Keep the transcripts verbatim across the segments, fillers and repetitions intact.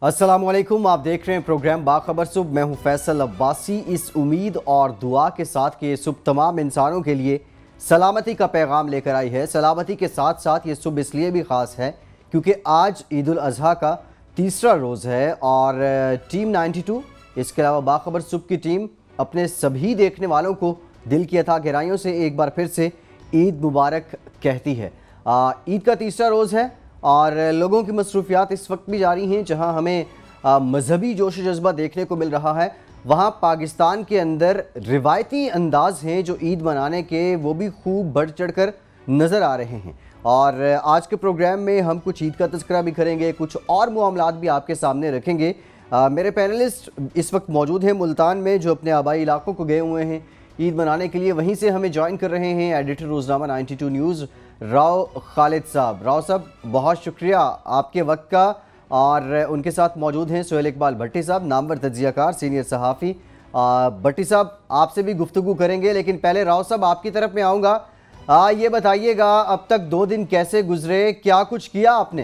अस्सलामुअलैकुम, आप देख रहे हैं प्रोग्राम बाखबर सुबह। मैं हूं फैसल अब्बासी। इस उम्मीद और दुआ के साथ कि ये सुबह तमाम इंसानों के लिए सलामती का पैगाम लेकर आई है। सलामती के साथ साथ ये सुबह इसलिए भी ख़ास है क्योंकि आज ईद उल अज़हा का तीसरा रोज़ है और टीम बानवे, इसके अलावा बाखबर सुबह की टीम अपने सभी देखने वालों को दिल की अथाह गहराइयों से एक बार फिर से ईद मुबारक कहती है। ईद का तीसरा रोज़ है और लोगों की मसरूफियात इस वक्त भी जारी हैं। जहां हमें मजहबी जोश जज्बा देखने को मिल रहा है, वहां पाकिस्तान के अंदर रिवायती अंदाज हैं जो ईद मनाने के, वो भी खूब बढ़ चढ़ कर नज़र आ रहे हैं। और आज के प्रोग्राम में हम कुछ ईद का तज़किरा भी करेंगे, कुछ और मामलात भी आपके सामने रखेंगे। आ, मेरे पैनलिस्ट इस वक्त मौजूद हैं मुल्तान में, जो अपने आबाई इलाकों को गए हुए हैं ईद मनाने के लिए। वहीं से हमें ज्वाइन कर रहे हैं एडिटर रोज़नामा बानवे न्यूज़ राव खालिद साहब। राव साहब, बहुत शुक्रिया आपके वक्त का। और उनके साथ मौजूद हैं सोहेल इकबाल भट्टी साहब, नामवर तज्जियाकार, सीनियर सहाफ़ी। भट्टी साहब, आपसे भी गुफ्तगू करेंगे, लेकिन पहले राव साहब आपकी तरफ में आऊँगा। ये बताइएगा, अब तक दो दिन कैसे गुजरे, क्या कुछ किया आपने?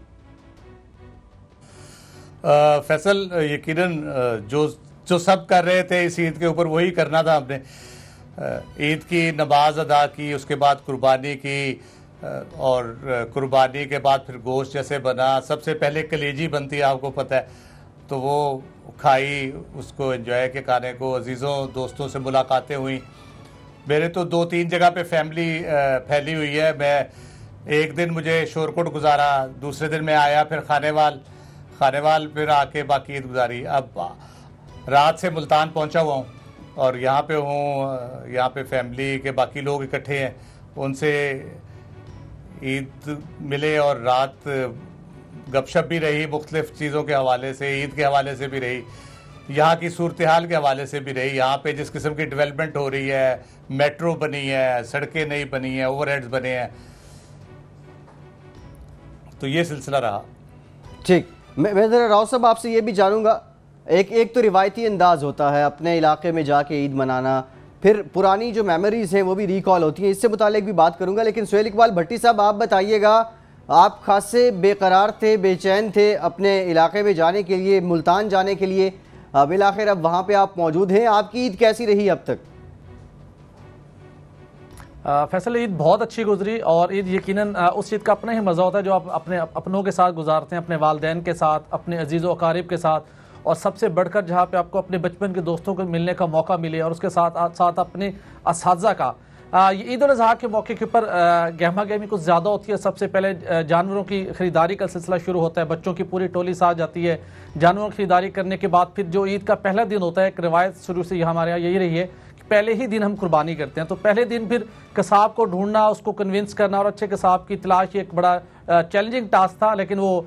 आ, फैसल, यकीनन जो जो सब कर रहे थे इस ईद के ऊपर वही करना था हमने। ईद की नमाज अदा की, उसके बाद कुर्बानी की, और कुर्बानी के बाद फिर गोश्त जैसे बना। सबसे पहले कलेजी बनती है, आपको पता है, तो वो खाई, उसको एंजॉय के खाने को। अजीज़ों दोस्तों से मुलाकातें हुई। मेरे तो दो तीन जगह पे फैमिली फैली हुई है। मैं एक दिन मुझे शोरकोट गुजारा, दूसरे दिन मैं आया फिर खानेवाल, खानेवाल फिर आके बाकी ईद गुजारी। अब रात से मुल्तान पहुंचा हुआ हूँ और यहाँ पे हूँ। यहाँ पे फैमिली के बाकी लोग इकट्ठे हैं, उनसे ईद मिले और रात गपशप भी रही, मुख्तलिफ चीज़ों के हवाले से, ईद के हवाले से भी रही, यहाँ की सूरत हाल के हवाले से भी रही। यहाँ पे जिस किस्म की डेवलपमेंट हो रही है, मेट्रो बनी है, सड़कें नई बनी हैं, ओवरहेड्स बने हैं, तो ये सिलसिला रहा। ठीक, मैं मैं ज़रा राव साहब आपसे ये भी जानूँगा, एक एक तो रिवायती अंदाज़ होता है अपने इलाके में जाके ईद मनाना, फिर पुरानी जो मेमोरीज़ हैं वो भी रिकॉल होती हैं, इससे मुतालिक भी बात करूंगा। लेकिन सोहेल इकबाल भट्टी साहब, आप बताइएगा, आप खासे बेकरार थे, बेचैन थे अपने इलाके में जाने के लिए, मुल्तान जाने के लिए। बिल आखिर अब वहाँ पे आप मौजूद हैं, आपकी ईद कैसी रही अब तक? फैसल, ईद बहुत अच्छी गुजरी और ईद यकीनन उस ईद का अपना ही मज़ा होता है जो आप अपने अपनों के साथ गुजारते हैं, अपने वालिदैन के साथ, अपने अजीज़ व अकारिब के साथ, और सबसे बढ़कर जहाँ पे आपको अपने बचपन के दोस्तों को मिलने का मौका मिले, और उसके साथ साथ अपने असातिज़ा का। ईद उल अज़हा के मौके के ऊपर गहमा गहमी कुछ ज़्यादा होती है। सबसे पहले जानवरों की ख़रीदारी का सिलसिला शुरू होता है, बच्चों की पूरी टोली साथ जाती है जानवरों की ख़रीदारी करने के बाद फिर जो ईद का पहला दिन होता है, एक रिवायत शुरू से हमारे यहाँ यही रही है कि पहले ही दिन हम कुर्बानी करते हैं। तो पहले दिन फिर कसाब को ढूंढना, उसको कन्विंस करना और अच्छे कसाब की तलाश, एक बड़ा चैलेंजिंग टास्क था, लेकिन वो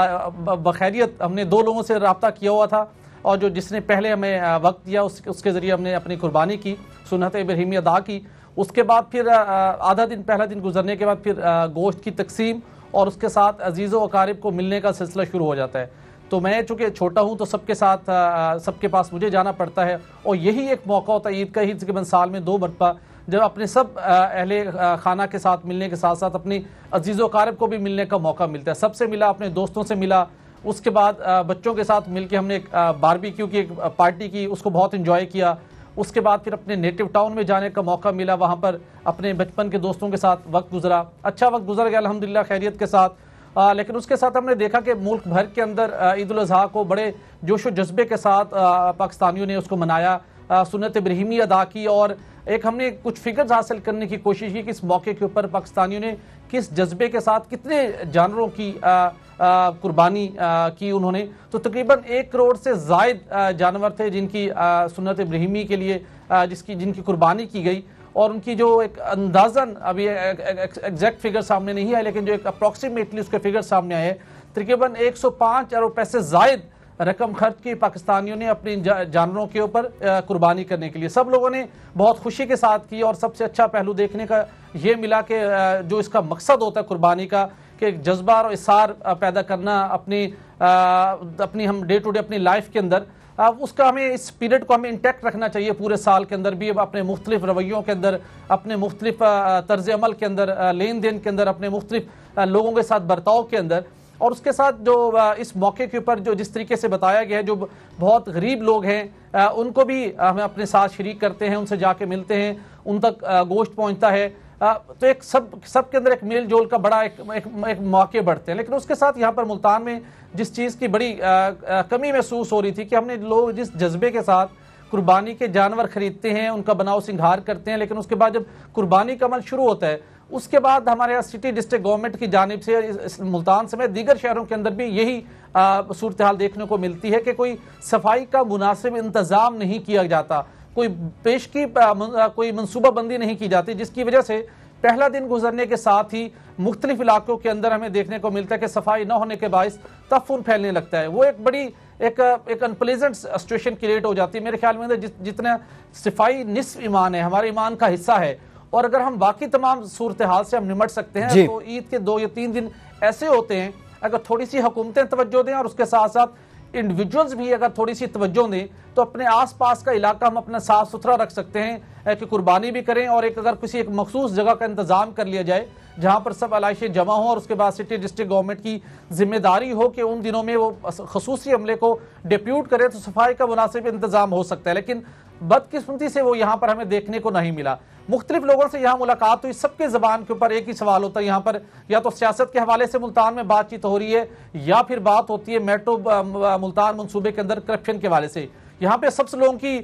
बखैरियत हमने दो लोगों से रब्ता किया हुआ था, और जो जिसने पहले हमें वक्त दिया उस, उसके ज़रिए हमने अपनी कुर्बानी की, सुन्नत इब्राहीमी अदा की। उसके बाद फिर आधा दिन, पहला दिन गुजरने के बाद फिर गोश्त की तकसीम और उसके साथ अजीज़ व अकारिब को मिलने का सिलसिला शुरू हो जाता है। तो मैं चूँकि छोटा हूँ तो सबके साथ, सबके पास मुझे जाना पड़ता है, और यही एक मौका होता है ईद का ही तकरीबन साल में दो मरतबा, जब अपने सब अहले खाना के साथ मिलने के साथ साथ अपनी अजीज़ व अकारिब को भी मिलने का मौका मिलता है। सबसे मिला, अपने दोस्तों से मिला, उसके बाद बच्चों के साथ मिलके हमने एक बारबेक्यू की एक पार्टी की, उसको बहुत इन्जॉय किया। उसके बाद फिर अपने नेटिव टाउन में जाने का मौका मिला, वहाँ पर अपने बचपन के दोस्तों के साथ वक्त गुजरा, अच्छा वक्त गुजर गया अल्हम्दुलिल्लाह खैरियत के साथ। आ, लेकिन उसके साथ हमने देखा कि मुल्क भर के अंदर ईद उल अज़हा को बड़े जोश व जज्बे के साथ आ, पाकिस्तानियों ने उसको मनाया, सुन्नत इब्राहीमी अदा की, और एक हमने कुछ फिगर्स हासिल करने की कोशिश की कि इस मौके के ऊपर पाकिस्तानियों ने किस जज्बे के साथ कितने जानवरों की कुर्बानी की उन्होंने। तो तकरीबन एक करोड़ से ज़ायद जानवर थे जिनकी सुन्नत इब्राहीमी के लिए जिसकी जिनकी कुर्बानी की गई, और उनकी जो एक अंदाज़न, अभी एग्जैक्ट फिगर सामने नहीं है, लेकिन जो एक अप्रॉक्सीमेटली उसके फिगर सामने आए, तकरीबन एक सौ पाँच अरब पैसे ज़ायद रकम खर्च की पाकिस्तानियों ने अपनी जानवरों के ऊपर कुर्बानी करने के लिए। सब लोगों ने बहुत खुशी के साथ की, और सबसे अच्छा पहलू देखने का ये मिला कि जो इसका मकसद होता है कुर्बानी का, कि जज्बा और इसार पैदा करना अपनी अपनी हम डे टू डे अपनी लाइफ के अंदर, उसका हमें इस पीरियड को हमें इंटैक्ट रखना चाहिए पूरे साल के अंदर भी, अपने मुख्तलिफ रवैयों के अंदर, अपने मुख्तलिफ तर्ज अमल के अंदर, लेन देन के अंदर, अपने मुख्तलिफ लोगों के साथ बर्ताव के अंदर। और उसके साथ जो इस मौके के ऊपर जो जिस तरीके से बताया गया है, जो बहुत गरीब लोग हैं उनको भी हम अपने साथ शरीक करते हैं, उनसे जाके मिलते हैं, उन तक गोश्त पहुंचता है, तो एक सब सब के अंदर एक मेल जोल का बड़ा एक, एक, एक मौके बढ़ते हैं। लेकिन उसके साथ यहाँ पर मुल्तान में जिस चीज़ की बड़ी आ, आ, कमी महसूस हो रही थी कि हमने लोग जिस जज्बे के साथ कुर्बानी के जानवर खरीदते हैं, उनका बनाव सिंगार करते हैं, लेकिन उसके बाद जब कुर्बानी का अमल शुरू होता है उसके बाद हमारे यहाँ सिटी डिस्ट्रिक्ट गवर्नमेंट की जानिब से मुल्तान समेत दीगर शहरों के अंदर भी यही सूरत हाल देखने को मिलती है कि कोई सफाई का मुनासिब इंतज़ाम नहीं किया जाता, कोई पेश की कोई मनसूबाबंदी नहीं की जाती, जिसकी वजह से पहला दिन गुजरने के साथ ही मुख्तलिफ इलाकों के अंदर हमें देखने को मिलता है कि सफाई न होने के बायस तफून फैलने लगता है। वो एक बड़ी एक एक अनप्लेजेंट सिचुएशन क्रिएट हो जाती है। मेरे ख्याल में जिस जितना सफाई निस्फ ईमान है, हमारे ईमान का हिस्सा है, और अगर हम बाकी तमाम सूरत हाल से हम निमट सकते हैं तो ईद के दो या तीन दिन ऐसे होते हैं अगर थोड़ी सी हुकूमतें तवज्जो दें और उसके साथ साथ इंडिविजुअल्स भी अगर थोड़ी सी तवज्जो दें तो अपने आसपास का इलाका हम अपना साफ सुथरा रख सकते हैं कि कुर्बानी भी करें, और एक अगर किसी एक मखसूस जगह का इंतजाम कर लिया जाए जहां पर सब आलाइशें जमा हों, और उसके बाद सिटी डिस्ट्रिक्ट गवर्नमेंट की जिम्मेदारी हो कि उन दिनों में वो खसूसी अमले को डिप्यूट करे तो सफाई का मुनासिब इंतजाम हो सकता है। लेकिन बदकिस्मती से वो यहाँ पर हमें देखने को नहीं मिला। मुख्तलिफ लोगों से यहाँ मुलाकात हुई, सबके ज़बान के ऊपर एक ही सवाल होता है यहाँ पर, या तो सियासत के हवाले से मुल्तान में बातचीत हो रही है या फिर बात होती है मेट्रो मुल्तान मनसूबे के अंदर करप्शन के हवाले से। यहाँ पे सबसे लोगों की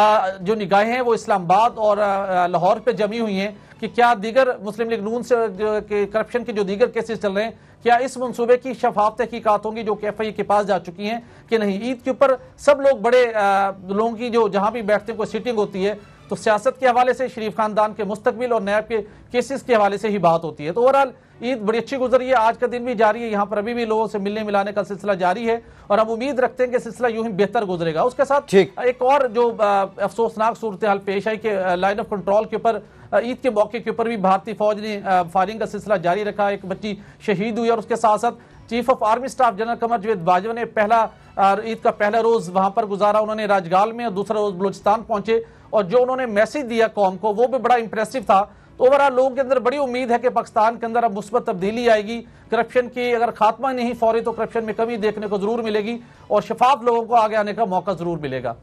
जो निगाहें हैं वो इस्लामाबाद और लाहौर पे जमी हुई हैं कि क्या दीगर मुस्लिम लीग नून से करप्शन के जो दीगर केसेस चल रहे हैं, क्या इस मनसूबे की शफाफ तहकीकात होंगी जो कि एफ आई ए के पास जा चुकी हैं कि नहीं। ईद के ऊपर सब लोग बड़े लोगों की जो जहाँ भी बैठते हैं कोई सीटिंग होती है तो सियासत के हवाले से, शरीफ खानदान के मुस्तकबिल और नैब के केसेस के हवाले से ही बात होती है। तो ओवरऑल ईद बड़ी अच्छी गुजरी है, आज का दिन भी जारी है, यहाँ पर अभी भी लोगों से मिलने मिलाने का सिलसिला जारी है और हम उम्मीद रखते हैं कि सिलसिला यूं ही बेहतर गुजरेगा। उसके साथ एक और जो अफसोसनाक सूरत हाल पेश आई कि लाइन ऑफ कंट्रोल के ऊपर ईद के मौके के ऊपर भी भारतीय फौज ने फायरिंग का सिलसिला जारी रखा, एक बच्ची शहीद हुई और उसके साथ साथ chief of army staff general Qamar Javed Bajwa ने पहला ईद का पहला रोज वहां पर गुजारा, उन्होंने राजगाल में और दूसरा रोज बलूचिस्तान पहुंचे और जो उन्होंने मैसेज दिया कौम को वो भी बड़ा इंप्रेसिव था। तो ओवरऑल लोगों के अंदर बड़ी उम्मीद है कि पाकिस्तान के अंदर अब मुस्बत तब्दीली आएगी, करप्शन की अगर खात्मा नहीं फौरी तो करप्शन में कमी देखने को जरूर मिलेगी और शफाफ लोगों को आगे आने का मौका जरूर मिलेगा।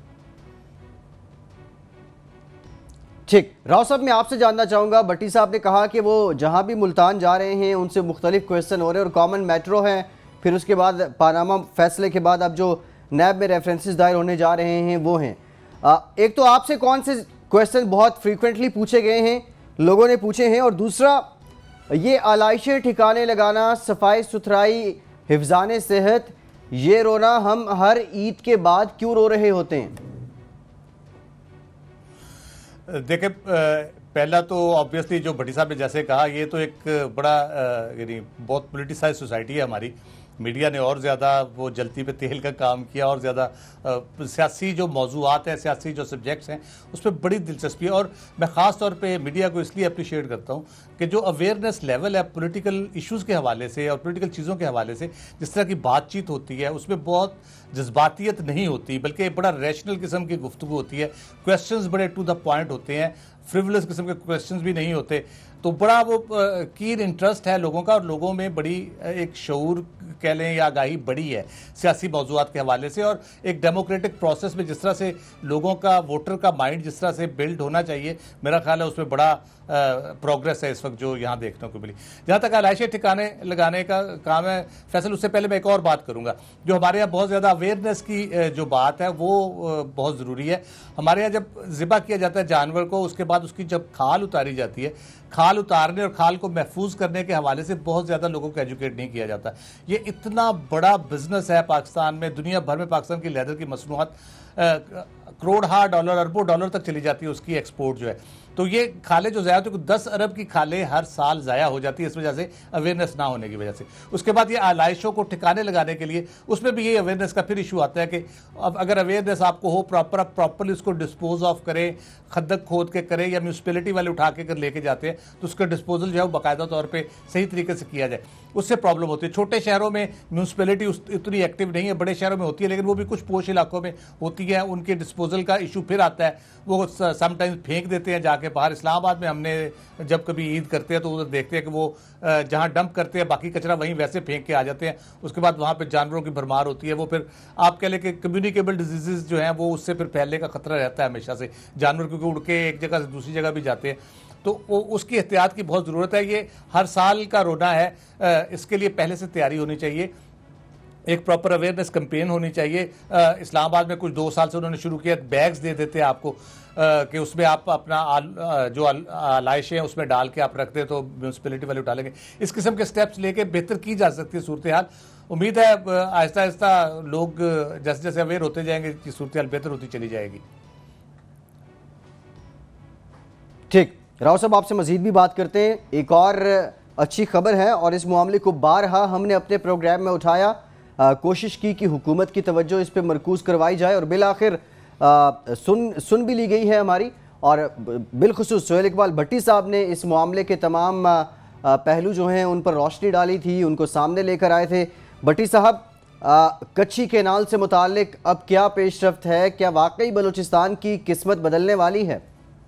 ठीक, राव साहब मैं आपसे जानना चाहूंगा, भट्टी साहब ने कहा कि वो जहां भी मुल्तान जा रहे हैं उनसे मुख्तलिफ क्वेश्चन हो रहे हैं और कॉमन मेट्रो है, फिर उसके बाद पानामा फैसले के बाद अब जो नैब में रेफरेंसेस दायर होने जा रहे हैं वो हैं। आ, एक तो आपसे कौन से क्वेश्चन बहुत फ्रीक्वेंटली पूछे गए हैं, लोगों ने पूछे हैं, और दूसरा ये आलाइशें ठिकाने लगाना, सफाई सुथराई, हिफ्ज़ाने सेहत, ये रोना हम हर ईद के बाद क्यों रो रहे होते हैं? देखिए, पहला तो ऑब्वियसली जो भट्टी साहब ने जैसे कहा, ये तो एक बड़ा यानी बहुत पोलिटिसाइज सोसाइटी है हमारी। मीडिया ने और ज़्यादा वो जलती पे तेल का काम किया और ज़्यादा सियासी जो मौजूआत हैं, सियासी जो सब्जेक्ट्स हैं उस पर बड़ी दिलचस्पी है। और मैं ख़ास तौर पे मीडिया को इसलिए अप्रिशिएट करता हूँ कि जो अवेयरनेस लेवल है पॉलिटिकल इश्यूज़ के हवाले से और पॉलिटिकल चीज़ों के हवाले से जिस तरह की बातचीत होती है उसमें बहुत जज्बातियत नहीं होती, बल्कि बड़ा रैशनल किस्म की गुफ्तगू होती है, क्वेश्चंस बड़े टू द पॉइंट होते हैं, फ्रिवलेस किस्म के क्वेश्चंस भी नहीं होते। तो बड़ा वो कीन इंटरेस्ट है लोगों का और लोगों में बड़ी एक शऊर कह लें या आगाही बड़ी है सियासी मौजूआत के हवाले से। और एक डेमोक्रेटिक प्रोसेस में जिस तरह से लोगों का, वोटर का माइंड जिस तरह से बिल्ड होना चाहिए, मेरा ख्याल है उसमें बड़ा प्रोग्रेस है इस वक्त जो यहाँ देखने को मिली। जहाँ तक आलाइशें ठिकाने लगाने का काम है फैसल, उससे पहले मैं एक और बात करूँगा। जो हमारे यहाँ बहुत ज़्यादा अवेयरनेस की जो बात है वो बहुत ज़रूरी है। हमारे यहाँ जब ज़िबा किया जाता है जानवर को, उसके बाद उसकी जब खाल उतारी जाती है, खाल उतारने और खाल को महफूज करने के हवाले से बहुत ज़्यादा लोगों को एजुकेट नहीं किया जाता। ये इतना बड़ा बिजनेस है पाकिस्तान में, दुनिया भर में पाकिस्तान की लेदर की मसनूआत करोड़ हा डॉलर, अरबों डॉलर तक चली जाती है उसकी एक्सपोर्ट जो है। तो ये खालें जो ज़्यादा तो दस अरब की खालें हर साल ज़ाया हो जाती है इस वजह से, अवेयरनेस ना होने की वजह से। उसके बाद ये आलाइशों को ठिकाने लगाने के लिए उसमें भी ये अवेयरनेस का फिर इशू आता है कि अब अगर अवेयरनेस आपको हो, प्रॉपर प्रॉपरली उसको डिस्पोज ऑफ करें, खद्दक खोद के करें या म्यूनसिपैलिटी वाले उठा के कर लेके जाते हैं तो उसका डिस्पोजल जो है वो बाकायदा तौर पे सही तरीके से किया जाए। उससे प्रॉब्लम होती है। छोटे शहरों में म्यूनसिपैलिटी इतनी एक्टिव नहीं है, बड़े शहरों में होती है, लेकिन वो भी कुछ पोश इलाकों में होती है। उनके डिस्पोजल का इशू फिर आता है, वो समटाइम्स फेंक देते हैं जाके बाहर। इस्लामाबाद में हमने जब कभी ईद करते हैं तो उधर देखते हैं कि वो जहाँ डंप करते हैं बाकी कचरा वहीं वैसे फेंक के आ जाते हैं। उसके बाद वहाँ पे जानवरों की भरमार होती है। वो फिर आप कह लें कि कम्युनिकेबल डिजीजेज जो हैं वो उससे फिर फैलने का खतरा रहता है हमेशा से। जानवर क्योंकि उड़ के एक जगह से दूसरी जगह भी जाते हैं, तो वो उसकी एहतियात की बहुत ज़रूरत है। ये हर साल का रोना है, इसके लिए पहले से तैयारी होनी चाहिए, एक प्रॉपर अवेयरनेस कैंपेन होनी चाहिए। इस्लामाबाद में कुछ दो साल से उन्होंने शुरू किया, बैग्स दे देते हैं आपको कि उसमें आप अपना आल, जो आलाइशें हैं उसमें डाल के आप रखते हैं तो म्यूनसिपैलिटी वाले उठा लेंगे। इस किस्म के स्टेप्स लेके बेहतर की जा सकती है सूरत हाल। उम्मीद है आहिस्ता आहिस्ता लोग जैसे जैसे अवेयर होते जाएंगे कि सूरत हाल बेहतर होती चली जाएगी। ठीक, राव साहब आपसे मजीद भी बात करते हैं। एक और अच्छी खबर है और इस मामले को बारहा हमने अपने प्रोग्राम में उठाया, आ, कोशिश की कि हुकूमत की तवज्जो इस पर मरकूज़ करवाई जाए और बिल आखिर सुन सुन भी ली गई है हमारी। और बिलखुसूस सोहेल इकबाल भट्टी साहब ने इस मामले के तमाम आ, पहलू जो हैं उन पर रोशनी डाली थी, उनको सामने लेकर आए थे। भट्टी साहब, कच्ची केनाल से मुताल्लिक अब क्या पेशरफ्त है? क्या वाकई बलूचिस्तान की किस्मत बदलने वाली है?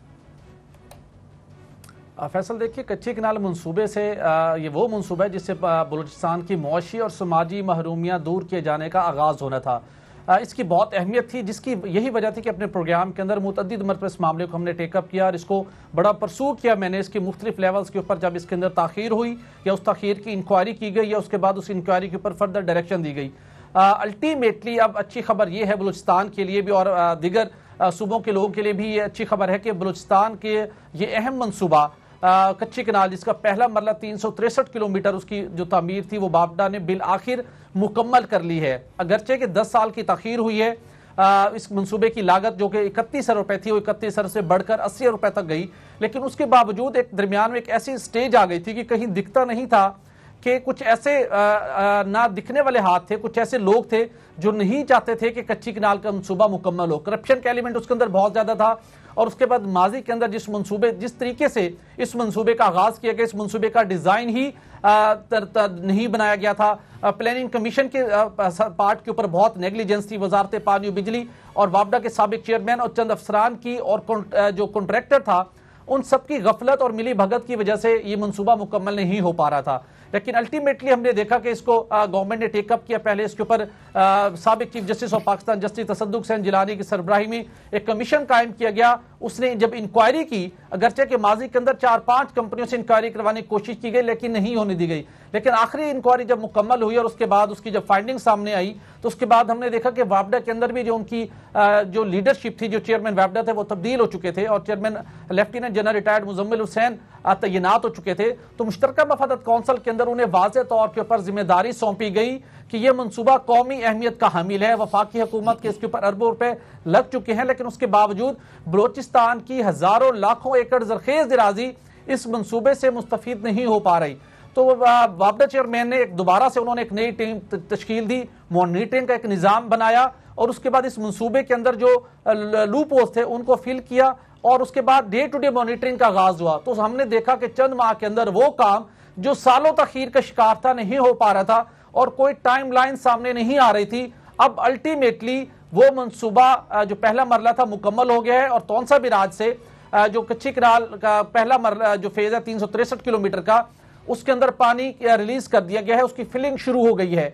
फैसल, देखिए, कच्ची कनाल मनसूबे से आ, ये वो मनसूबा है जिससे बलूचिस्तान की मुआशी और समाजी महरूमियाँ दूर किए जाने का आगाज़ होना था। आ, इसकी बहुत अहमियत थी, जिसकी यही वजह थी कि अपने प्रोग्राम के अंदर मुतअद्दिद मरतबा इस मामले को हमने टेकअप किया और इसको बड़ा परसू किया मैंने। इसके मुख्तलिफ लेवल्स के ऊपर जब इसके अंदर ताख़ीर हुई या उस ताख़ीर की इंक्वायरी की गई या उसके बाद उस इंक्वायरी के ऊपर फर्दर डायरेक्शन दी गई। अल्टीमेटली अब अच्छी खबर यह है बलूचिस्तान के लिए भी और दीगर सूबों के लोगों के लिए भी ये अच्छी खबर है कि बलूचिस्तान के ये अहम मनसूबा कच्ची कनाल, जिसका पहला मरला तीन सौ तिरसठ किलोमीटर उसकी जो तामीर थी वो बापडा ने बिल आखिर मुकम्मल कर ली है। अगरचे कि दस साल की तखीर हुई है, आ, इस मंसूबे की लागत जो कि इकतीस अरब रुपए थी वो इकतीस अरब से बढ़कर अस्सी अरब रुपए तक गई। लेकिन उसके बावजूद एक दरमियान में एक ऐसी स्टेज आ गई थी कि कहीं दिखता नहीं था कि कुछ ऐसे आ, आ, ना दिखने वाले हाथ थे, कुछ ऐसे लोग थे जो नहीं चाहते थे कि कच्ची कनाल का मंसूबा मुकम्मल हो। करप्शन का एलिमेंट उसके अंदर बहुत ज्यादा था। और उसके बाद माजी के अंदर जिस मंसूबे जिस तरीके से इस मंसूबे का आगाज किया गया, इस मंसूबे का डिजाइन ही आ, तर, तर, नहीं बनाया गया था। प्लानिंग कमीशन के आ, पार्ट के ऊपर बहुत नेग्लिजेंस थी। वजारत पानी और बिजली और वापडा के साबिक चेयरमैन और चंद अफसरान की और जो कॉन्ट्रैक्टर था उन सबकी गफलत और मिली भगत की वजह से ये मंसूबा मुकम्मल नहीं हो पा रहा था। लेकिन अल्टीमेटली हमने देखा कि इसको गवर्नमेंट ने टेकअप किया। पहले इसके ऊपर साबिक chief justice of Pakistan justice Tassaduq Hussain Jillani की सरबराही में एक कमीशन कायम किया गया। उसने जब इंक्वायरी की, अगरचे के माजी के अंदर चार पांच कंपनियों से इंक्वायरी करवाने की कोशिश की गई लेकिन नहीं होने दी गई। लेकिन आखिरी इंक्वायरी जब मुकम्मल हुई और उसके बाद उसकी जब फाइंडिंग सामने आई तो उसके बाद हमने देखा कि वापडा के अंदर भी जो उनकी जो लीडरशिप थी, जो चेयरमैन वापडा थे वो तब्दील हो चुके थे और chairman lieutenant general retired Muzammil Hussain तैनात हो चुके थे। तो मुश्तरका मफादत कौंसिल के अंदर उन्हें वाज़ेह तौर के ऊपर जिम्मेदारी सौंपी गई कि यह मंसूबा कौमी अहमियत का हामिल है। वफाकी हुकूमत के इसके ऊपर अरबों रुपए लग चुके हैं, लेकिन उसके बावजूद बलोचिस्तान की हजारों लाखों एकड़ जरखेज दिराजी इस मंसूबे से मुस्तफीद नहीं हो पा रही। तो वापडा चेयरमैन ने एक दोबारा से उन्होंने एक नई टीम तश्कील दी, मॉनिटरिंग का एक निज़ाम बनाया और उसके बाद इस मंसूबे के अंदर जो लूप होल्स थे उनको फिल किया और उसके बाद डे टू डे मॉनिटरिंग का आगाज हुआ। तो हमने देखा कि चंद माह के अंदर वो काम जो सालों तखीर का शिकार था नहीं हो पा रहा था और कोई टाइमलाइन सामने नहीं आ रही थी, अब अल्टीमेटली वो मंसूबा जो पहला मरला था मुकम्मल हो गया है और तौनसा बिराज से जो कच्ची कनाल का पहला मरला जो फेज है तीन सौ तिरसठ किलोमीटर का, उसके अंदर पानी रिलीज कर दिया गया है, उसकी फिलिंग शुरू हो गई है।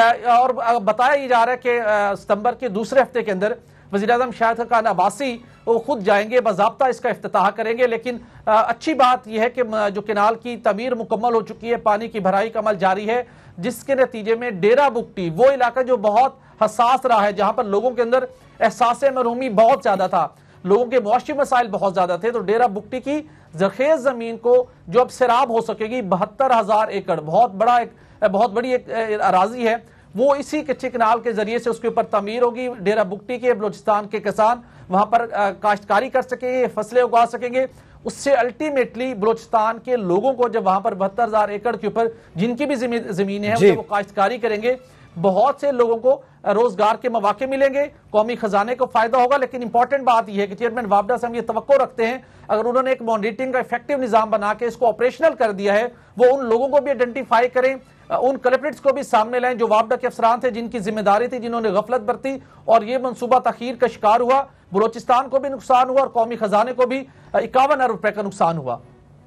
और बताया जा रहा है कि सितंबर के दूसरे हफ्ते के अंदर वज़ीर आज़म शाहिद खान अब्बासी वो खुद जाएंगे, बाज़ाब्ता इसका इफ्तिताह करेंगे। लेकिन अच्छी बात यह है कि जो केनाल की तमीर मुकम्मल हो चुकी है, पानी की भराई का अमल जारी है, जिसके नतीजे में डेरा बुगटी वो इलाका जो बहुत हसास रहा है, जहां पर लोगों के अंदर एहसास महरूमी बहुत ज्यादा था, लोगों के मुआशी मसाइल बहुत ज्यादा थे, तो डेरा बुगटी की जरखेज जमीन को जो अब सैराब हो सकेगी बहत्तर हजार एकड़, बहुत बड़ा एक बहुत बड़ी एक अराजी है, वो इसी कच्चे कनाल के जरिए से उसके ऊपर तमीर होगी। डेरा बुगटी के बलोचिस्तान के किसान वहां पर काश्तकारी कर सकेंगे, फसलें उगा सकेंगे। उससे अल्टीमेटली बलोचिस्तान के लोगों को जब वहां पर बहत्तर हजार एकड़ के ऊपर जिनकी भी जमीनें हैं वो काश्तकारी करेंगे, बहुत से लोगों को रोजगार के मौके मिलेंगे, कौमी खजाने को फायदा होगा। लेकिन इंपॉर्टेंट बात यह है कि चेयरमैन वापडा से हम ये तवक्को रखते हैं, अगर उन्होंने एक मॉनिटरिंग का इफेक्टिव निजाम बना के इसको ऑपरेशनल कर दिया है, वो उन लोगों को भी आइडेंटिफाई करें, उन कल्प्रिट्स को भी सामने लाएं जो वापडा के अफसरान थे, जिनकी जिम्मेदारी थी, जिन्होंने गफलत बरती और ये मनसूबा तखीर का शिकार हुआ। बलोचिस्तान को भी नुकसान हुआ और कौमी खजाने को भी इक्यावन अरब रुपए का नुकसान हुआ।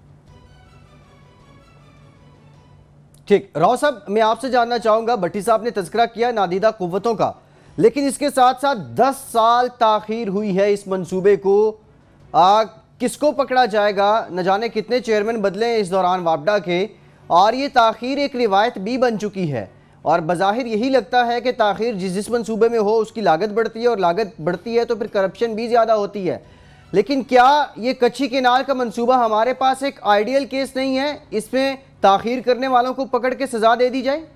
ठीक, राव साहब मैं आपसे जानना चाहूंगा, भट्टी साहब ने तज़किरा किया नादीदा कुव्वतों का, लेकिन इसके साथ साथ दस साल ताखीर हुई है इस मंसूबे को, आ, किसको पकड़ा जाएगा? न जाने कितने चेयरमैन बदले हैं इस दौरान वापडा के, और ये ताखीर एक रिवायत भी बन चुकी है। और बज़ाहिर यही लगता है कि ताखीर जिस जिस मंसूबे में हो उसकी लागत बढ़ती है, और लागत बढ़ती है तो फिर करप्शन भी ज़्यादा होती है। लेकिन क्या ये कच्ची केनाल का मंसूबा हमारे पास एक आइडियल केस नहीं है, इसमें ताखीर करने वालों को पकड़ के सजा दे दी जाए?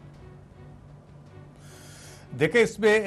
देखिए,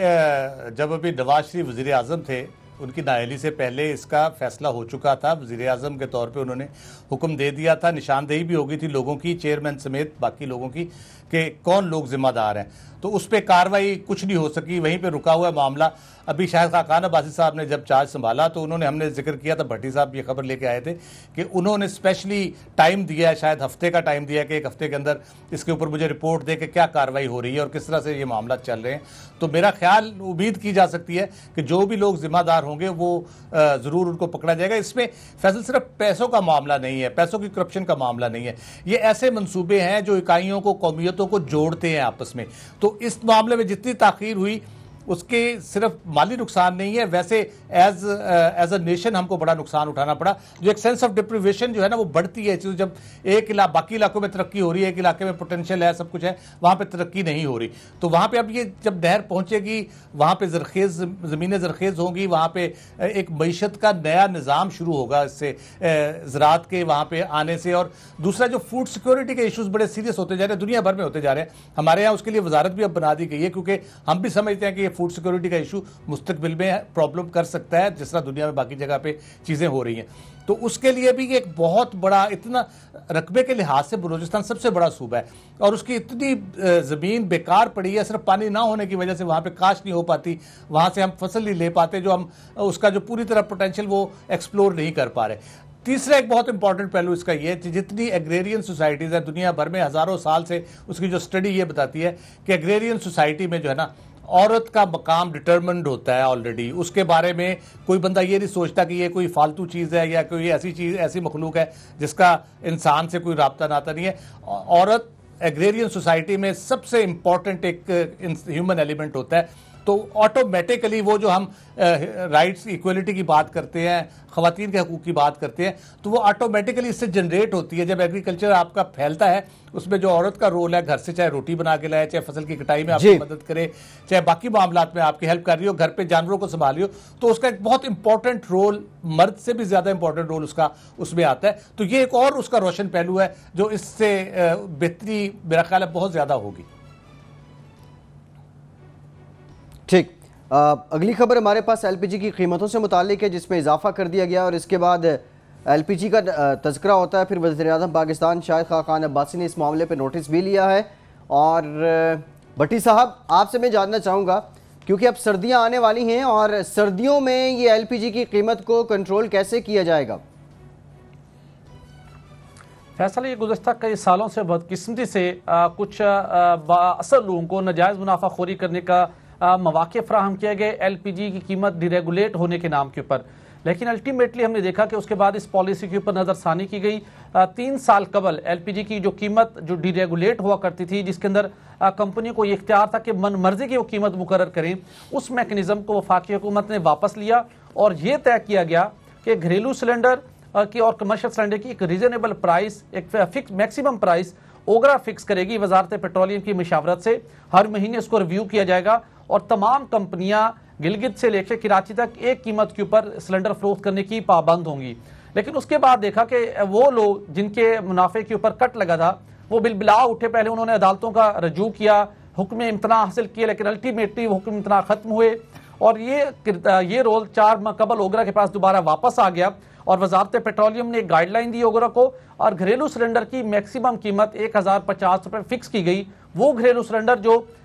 इसमें जब अभी नवाज शरीफ वज़ीर आज़म थे, उनकी नाअहली से पहले इसका फैसला हो चुका था। वज़ीर आज़म के तौर पे उन्होंने हुक्म दे दिया था, निशानदेही भी हो गई थी लोगों की, चेयरमैन समेत बाकी लोगों की, कि कौन लोग जिम्मेदार हैं। तो उस पर कार्रवाई कुछ नहीं हो सकी, वहीं पे रुका हुआ मामला। अभी शायद खाकान अब्बासी साहब ने जब चार्ज संभाला तो उन्होंने, हमने जिक्र किया था, भट्टी साहब ये खबर लेके आए थे कि उन्होंने स्पेशली टाइम दिया है, शायद हफ्ते का टाइम दिया कि एक हफ्ते के अंदर इसके ऊपर मुझे रिपोर्ट दे कि क्या कार्रवाई हो रही है और किस तरह से ये मामला चल रहे हैं। तो मेरा ख्याल, उम्मीद की जा सकती है कि जो भी लोग जिम्मेदार होंगे वो ज़रूर उनको पकड़ा जाएगा। इसमें फैसल सिर्फ पैसों का मामला नहीं है, पैसों की करप्शन का मामला नहीं है, ये ऐसे मंसूबे हैं जो इकाइयों को, कौमियतों को जोड़ते हैं आपस में। तो इस मामले में जितनी ताखीर हुई उसके सिर्फ माली नुकसान नहीं है, वैसे एज एज अ नेशन हमको बड़ा नुकसान उठाना पड़ा। जो एक सेंस ऑफ डिप्रिवेशन जो है ना वो बढ़ती है, जब एक इला बाकी इलाकों में तरक्की हो रही है, एक इलाके में पोटेंशियल है, सब कुछ है, वहाँ पे तरक्की नहीं हो रही। तो वहाँ पे अब ये जब नहर पहुँचेगी, वहाँ पे जरखेज ज़मीनें जरखेज होंगी, वहाँ पे एक मईशत का नया निज़ाम शुरू होगा इससे, ज़राअत के वहाँ पे आने से। और दूसरा जो फूड सिक्योरिटी के इशूज़ बड़े सीरियस होते जा रहे हैं, दुनिया भर में होते जा रहे हैं, हमारे यहाँ उसके लिए वजारत भी अब बना दी गई है, क्योंकि हम भी समझते हैं कि फूड सिक्योरिटी का इशू मुस्तकबिल में प्रॉब्लम कर सकता है, जिस तरह दुनिया में बाकी जगह पे चीजें हो रही हैं। तो उसके लिए भी एक बहुत बड़ा, इतना रकबे के लिहाज से बलूचिस्तान सबसे बड़ा सूबा है और उसकी इतनी ज़मीन बेकार पड़ी है, सिर्फ पानी ना होने की वजह से वहाँ पे काश्त नहीं हो पाती, वहाँ से हम फसल नहीं ले पाते, जो हम उसका जो पूरी तरह पोटेंशियल वो एक्सप्लोर नहीं कर पा रहे। तीसरा एक बहुत इंपॉर्टेंट पहलू इसका ये है, जितनी एग्रेरियन सोसाइटीज़ है दुनिया भर में, हज़ारों साल से उसकी जो स्टडी ये बताती है कि एग्रेरियन सोसाइटी में जो है ना, औरत का मकाम डिटरमिन्ड होता है ऑलरेडी। उसके बारे में कोई बंदा ये नहीं सोचता कि ये कोई फालतू चीज़ है या कोई ऐसी चीज़, ऐसी मखलूक है जिसका इंसान से कोई राब्ता नाता नहीं है। औरत एग्रेरियन सोसाइटी में सबसे इंपॉर्टेंट एक ह्यूमन एलिमेंट होता है। तो ऑटोमेटिकली वो जो हम राइट्स इक्वलिटी की बात करते हैं, ख़वातीन के हकूक़ की बात करते हैं, तो वो ऑटोमेटिकली इससे जनरेट होती है। जब एग्रीकल्चर आपका फैलता है, उसमें जो औरत का रोल है, घर से चाहे रोटी बना के लाए, चाहे फसल की कटाई में आपकी मदद करे, चाहे बाकी मामलात में आपकी हेल्प कर रही हो, घर पे जानवरों को संभाल रही हो, तो उसका एक बहुत इंपॉर्टेंट रोल, मर्द से भी ज़्यादा इंपॉर्टेंट रोल उसका उसमें आता है। तो ये एक और उसका रोशन पहलू है जो इससे बेहतरी मेरा ख्याल है बहुत ज़्यादा होगी। ठीक, अगली खबर हमारे पास एलपीजी की कीमतों से मुतालिक है, जिसमें इजाफा कर दिया गया और इसके बाद एलपीजी का तज़किरा होता है। फिर वज़ीर-ए-आज़म पाकिस्तान शाहिद खाकान अब्बासी ने इस मामले पर नोटिस भी लिया है। और भट्टी साहब, आपसे मैं जानना चाहूँगा, क्योंकि अब सर्दियाँ आने वाली हैं और सर्दियों में ये एलपीजी की कीमत को कंट्रोल कैसे किया जाएगा? फैसला ये गुज़श्ता कई सालों से बदकिस्मती से आ, कुछ असल लोगों को नाजायज़ मुनाफाखोरी करने का मौके फराहम किए गए एलपीजी की कीमत डिरेगुलेट होने के नाम के ऊपर। लेकिन अल्टीमेटली हमने देखा कि उसके बाद इस पॉलिसी के ऊपर नज़रसानी की गई। तीन साल कबल एलपीजी की जो कीमत जो डिरेगुलेट हुआ करती थी, जिसके अंदर कंपनी को ये इख्तियार था कि मन मर्जी की वो कीमत मुकर्रर करें, उस मैकेनिज़्म को वफाकी हुकूमत ने वापस लिया और ये तय किया गया कि घरेलू सिलेंडर की और कमर्शियल सिलेंडर की एक रीजनेबल प्राइस, एक fix maximum price OGRA fix करेगी वजारत पेट्रोलियम की मशावरत से। हर महीने इसको रिव्यू किया जाएगा और तमाम कंपनियां गिलगित से लेकर कराची तक एक कीमत के ऊपर सिलेंडर फरोख्त करने की पाबंद होंगी। लेकिन उसके बाद देखा कि वो लोग जिनके मुनाफे के ऊपर कट लगा था वो बिलबिला उठे। पहले उन्होंने अदालतों का रजू किया, हुक्म इम्तना हासिल किया, लेकिन अल्टीमेटली वो हुक्म इम्तना खत्म हुए और ये ये रोल चार माह कबल ओगरा के पास दोबारा वापस आ गया और वजारत पेट्रोलियम ने एक गाइडलाइन दी ओगरा को और घरेलू सिलेंडर की मैक्सिमम कीमत एक हज़ार पचास रुपये फिक्स की गई। वो घरेलू सिलेंडर जो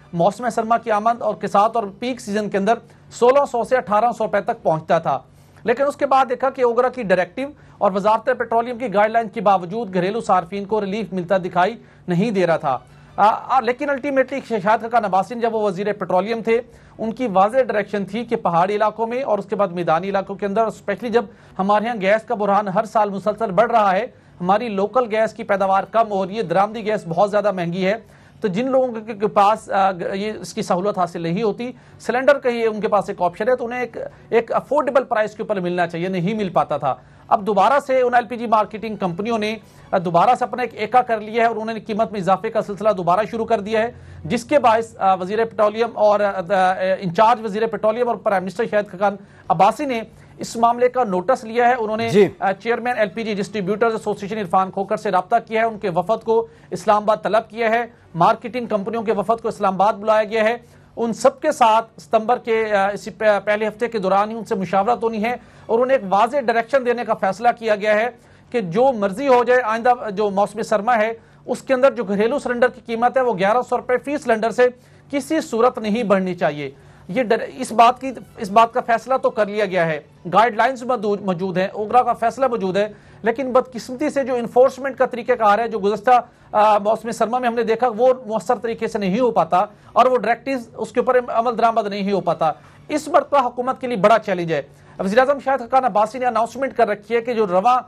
मौसम सरमा की आमद और के साथ और पीक सीजन के अंदर सोलह सौ से अठारह सौ रुपए तक पहुंचता था। लेकिन उसके बाद देखा कि ओगरा की डायरेक्टिव और वजारत पेट्रोलियम की गाइडलाइन के बावजूद घरेलू सार्फिन को रिलीफ मिलता दिखाई नहीं दे रहा था। आ, आ, लेकिन अल्टीमेटली शाहिद खाकान अब्बासी जब वो वजीर पेट्रोलियम थे, उनकी वाज़ेह डायरेक्शन थी कि पहाड़ी इलाकों में और उसके बाद मैदानी इलाकों के अंदर, स्पेशली जब हमारे यहाँ गैस का बुरहान हर साल मुसलसल बढ़ रहा है, हमारी लोकल गैस की पैदावार कम हो रही है, दरामदी गैस बहुत ज़्यादा महंगी है, तो जिन लोगों के, के पास आ, ये इसकी सहूलत हासिल नहीं होती, सिलेंडर का ये उनके पास एक ऑप्शन है, तो उन्हें एक एक अफोर्डेबल प्राइस के ऊपर मिलना चाहिए, नहीं मिल पाता था। अब दोबारा से उन एलपीजी मार्केटिंग कंपनियों ने दोबारा से अपना एक एका कर लिया है और उन्होंने कीमत में इजाफे का सिलसिला दोबारा शुरू कर दिया है, जिसके बायस वजीर पेट्रोलियम और इंचार्ज वजीर पेट्रोलियम और प्राइम मिनिस्टर शाहिद खाकान अब्बासी ने इस मामले का नोटिस लिया है। उन्होंने chairman LPG distributors association Irfan Khokhar से राब्ता किया है, उनके वफद को इस्लामाबाद तलब किया है, मार्केटिंग कंपनियों के वफद को इस्लामाबाद बुलाया गया है, उन सबके साथ सितंबर के इसी पहले हफ्ते के दौरान ही उनसे मुशावरत होनी है और उन्हें एक वाज़ेह डायरेक्शन देने का फैसला किया गया है कि जो मर्जी हो जाए, आइंदा जो मौसमी सरमा है उसके अंदर जो घरेलू सिलेंडर की कीमत है वो ग्यारह सौ रुपए फी सिलेंडर से किसी सूरत नहीं बढ़नी चाहिए। ये इस बात की इस बात का फैसला तो कर लिया गया है, गाइडलाइंस मौजूद है, ओगरा का फैसला मौजूद है, लेकिन बदकिस्मती से जो इन्फोर्समेंट का तरीक़ाकार है, जो गुज़श्ता मौसमी सरमा में हमने देखा, वो मौसर तरीके से नहीं हो पाता और वो डायरेक्टिव उसके ऊपर अमल दरामद नहीं हो पाता। इस मरतबा हुकूमत के लिए बड़ा चैलेंज है। वज़ीर-ए-आज़म शाहिद खाकान अब्बासी ने अनाउंसमेंट कर रखी है कि जो रवा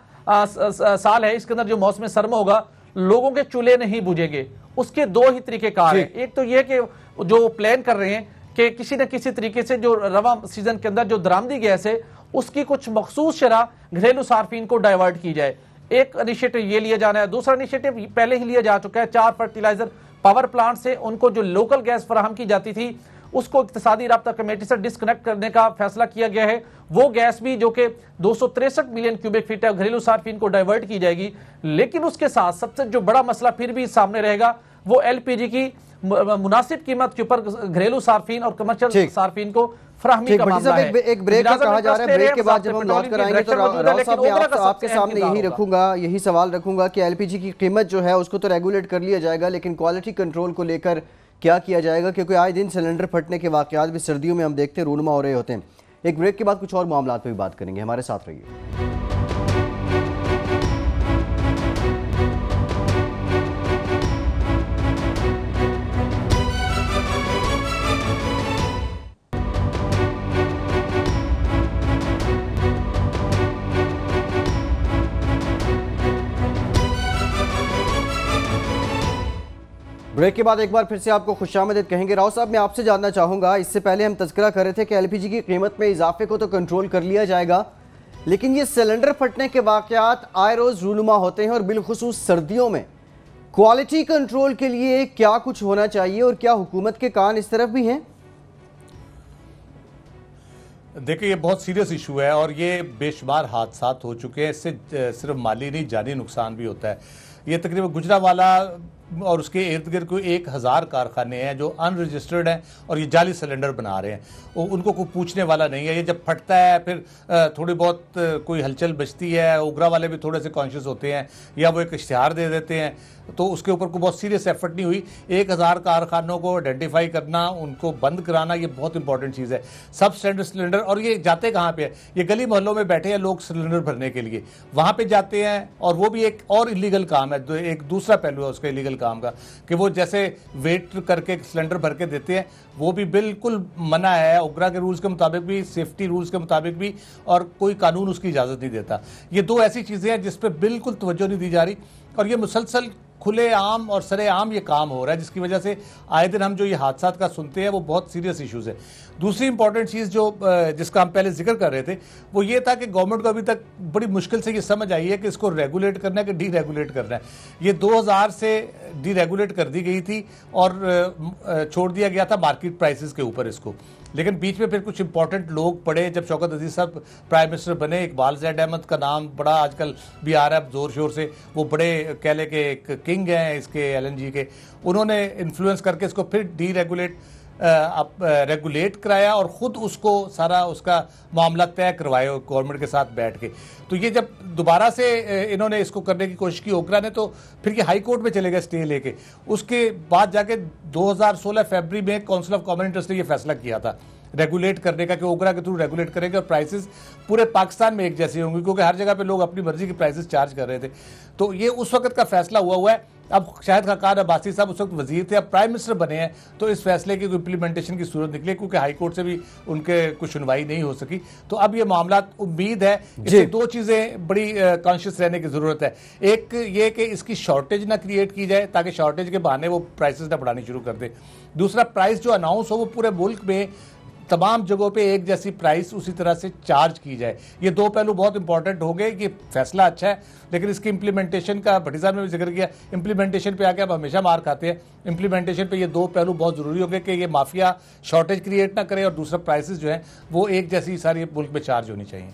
साल है इसके अंदर जो मौसम सरमा होगा, लोगों के चूल्हे नहीं बुझेंगे। उसके दो ही तरीक़ेकार हैं, एक तो ये कि जो प्लान कर रहे हैं कि किसी न किसी तरीके से जो रवा सीजन के अंदर जो दरामदी गैस है उसकी कुछ मखसूस शरह घरेलू सार्फिन को डाइवर्ट की जाए, एक इनिशिएटिव ये लिया जाना है। दूसरा इनिशिएटिव पहले ही लिया जा चुका है, चार फर्टिलाइजर पावर प्लांट से उनको जो लोकल गैस फराहम की जाती थी उसको इक्तिसादी राब्ता कमेटी से डिस्कनेक्ट करने का फैसला किया गया है। वो गैस भी जो कि दो सौ तिरसठ मिलियन क्यूबिक फीट है घरेलू सार्फिन को डाइवर्ट की जाएगी। लेकिन उसके साथ सबसे जो बड़ा मसला फिर भी सामने रहेगा वो एलपीजी की मुनासिब कीमत के ऊपर घरेलू सार्फिन और कमर्शियल सार्फिन को फराहमी का मामला है। एक ब्रेक का कहा जा रहा है, ब्रेक के बाद जब हम लौट कर आएंगे तो राव साहब मैं आप, आपके सामने यही रखूंगा, यही सवाल रखूंगा कि एलपीजी की कीमत जो है उसको तो रेगुलेट कर लिया जाएगा, लेकिन क्वालिटी कंट्रोल को लेकर क्या किया जाएगा, क्योंकि आए दिन सिलेंडर फटने के वाकयात भी सर्दियों में हम देखते हैं रूनमा हो रहे होते हैं। एक ब्रेक के बाद कुछ और मामला पर भी बात करेंगे, हमारे साथ रहिए। ब्रेक के बाद एक बार फिर से आपको खुशामदीद कहेंगे। राव साहब मैं आपसे जानना चाहूँगा, इससे पहले हम तज़किरा कर रहे थे कि एलपीजी की कीमत में इजाफे को तो कंट्रोल कर लिया जाएगा, लेकिन ये सिलेंडर फटने के वाक़यात आए रोज़ रूनुमा होते हैं और बिलखुसूस सर्दियों में क्वालिटी कंट्रोल के लिए क्या कुछ होना चाहिए और क्या हुकूमत के कान इस तरफ भी हैं? देखिए ये बहुत सीरियस इशू है और ये बेशुमार हादसात हो चुके हैं, इससे सिर्फ माली नहीं जानी नुकसान भी होता है। ये तकरीबन गुजरावाला और उसके इर्द गिर्द कोई एक हज़ार कारखाने हैं जो अनरजिस्टर्ड हैं और ये जाली सिलेंडर बना रहे हैं, उनको कोई पूछने वाला नहीं है। ये जब फटता है फिर थोड़ी बहुत कोई हलचल बचती है, उगरा वाले भी थोड़े से कॉन्शियस होते हैं या वो एक इश्तिहार दे देते हैं, तो उसके ऊपर कोई बहुत सीरियस एफर्ट नहीं हुई। एक हज़ार कारखानों को आइडेंटिफाई करना, उनको बंद कराना, ये बहुत इंपॉर्टेंट चीज़ है। सब स्टैंडर्ड सिलेंडर, और ये जाते कहाँ पे है, ये गली मोहल्लों में बैठे हैं लोग सिलेंडर भरने के लिए, वहाँ पे जाते हैं और वो भी एक और इलीगल काम है, एक दूसरा पहलू है उसका इलीगल काम का कि वो जैसे वेट करके सिलेंडर भर के देते हैं, वो भी बिल्कुल मना है उगरा के रूल्स के मुताबिक भी, सेफ्टी रूल्स के मुताबिक भी, और कोई कानून उसकी इजाज़त नहीं देता। ये दो ऐसी चीज़ें हैं जिस पर बिल्कुल तवज्जो नहीं दी जा रही और ये मुसलसल खुले आम और सरे आम ये काम हो रहा है, जिसकी वजह से आए दिन हम जो ये हादसात का सुनते हैं वो बहुत सीरियस इश्यूज़ है। दूसरी इंपॉर्टेंट चीज़ जो जिसका हम पहले जिक्र कर रहे थे वो ये था कि गवर्नमेंट को अभी तक बड़ी मुश्किल से ये समझ आई है कि इसको रेगुलेट करना है कि डी रेगुलेट करना है। ये दो हज़ार से डी रेगुलेट कर दी गई थी और छोड़ दिया गया था मार्केट प्राइसेस के ऊपर इसको, लेकिन बीच में फिर कुछ इंपॉर्टेंट लोग पड़े, जब शौकत अजीज साहब प्राइम मिनिस्टर बने, इकबाल जैद अहमद का नाम बड़ा आजकल भी आ रहा है जोर शोर से, वो बड़े कह ले के एक किंग हैं इसके एलएनजी के, उन्होंने इन्फ्लुएंस करके इसको फिर डी रेगुलेट आप रेगुलेट कराया और ख़ुद उसको सारा उसका मामला तय करवाए गवर्नमेंट के साथ बैठ के। तो ये जब दोबारा से इन्होंने इसको करने की कोशिश की ओकरा ने, तो फिर ये हाई कोर्ट में चले गए स्टे लेके। उसके बाद जाके दो हज़ार सोलह फरवरी में काउंसिल ऑफ कॉमन इंटरेस्ट ने ये फैसला किया था रेगुलेट करने का कि ओकरा के थ्रू रेगुलेट करेंगे और प्राइसेस पूरे पाकिस्तान में एक जैसी होंगी, क्योंकि हर जगह पे लोग अपनी मर्जी की प्राइसेस चार्ज कर रहे थे। तो ये उस वक्त का फैसला हुआ हुआ है। अब शाहिद खाकान अब्बासी साहब उस वक्त वजीर थे, अब प्राइम मिनिस्टर बने हैं, तो इस फैसले की इम्प्लीमेंटेशन की सूरत निकली, क्योंकि हाई कोर्ट से भी उनके कुछ सुनवाई नहीं हो सकी। तो अब ये मामला, उम्मीद है इससे दो चीज़ें बड़ी कॉन्शियस रहने की ज़रूरत है। एक ये कि इसकी शॉर्टेज ना क्रिएट की जाए, ताकि शॉर्टेज के बहाने वो प्राइसेस ना बढ़ानी शुरू कर दे। दूसरा, प्राइस जो अनाउंस हो वो पूरे मुल्क में तमाम जगहों पे एक जैसी प्राइस उसी तरह से चार्ज की जाए। ये दो पहलू बहुत इंपॉर्टेंट हो गए कि फैसला अच्छा है, लेकिन इसकी इंप्लीमेंटेशन का भट्टी साहब ने भी जिक्र किया, इंप्लीमेंटेशन पे आके आप हमेशा मार खाते हैं। इंप्लीमेंटेशन पे ये दो पहलू बहुत ज़रूरी हो गए कि ये माफिया शॉर्टेज क्रिएट ना करे, और दूसरा प्राइसेस जो हैं वो एक जैसी सारी मुल्क में चार्ज होनी चाहिए।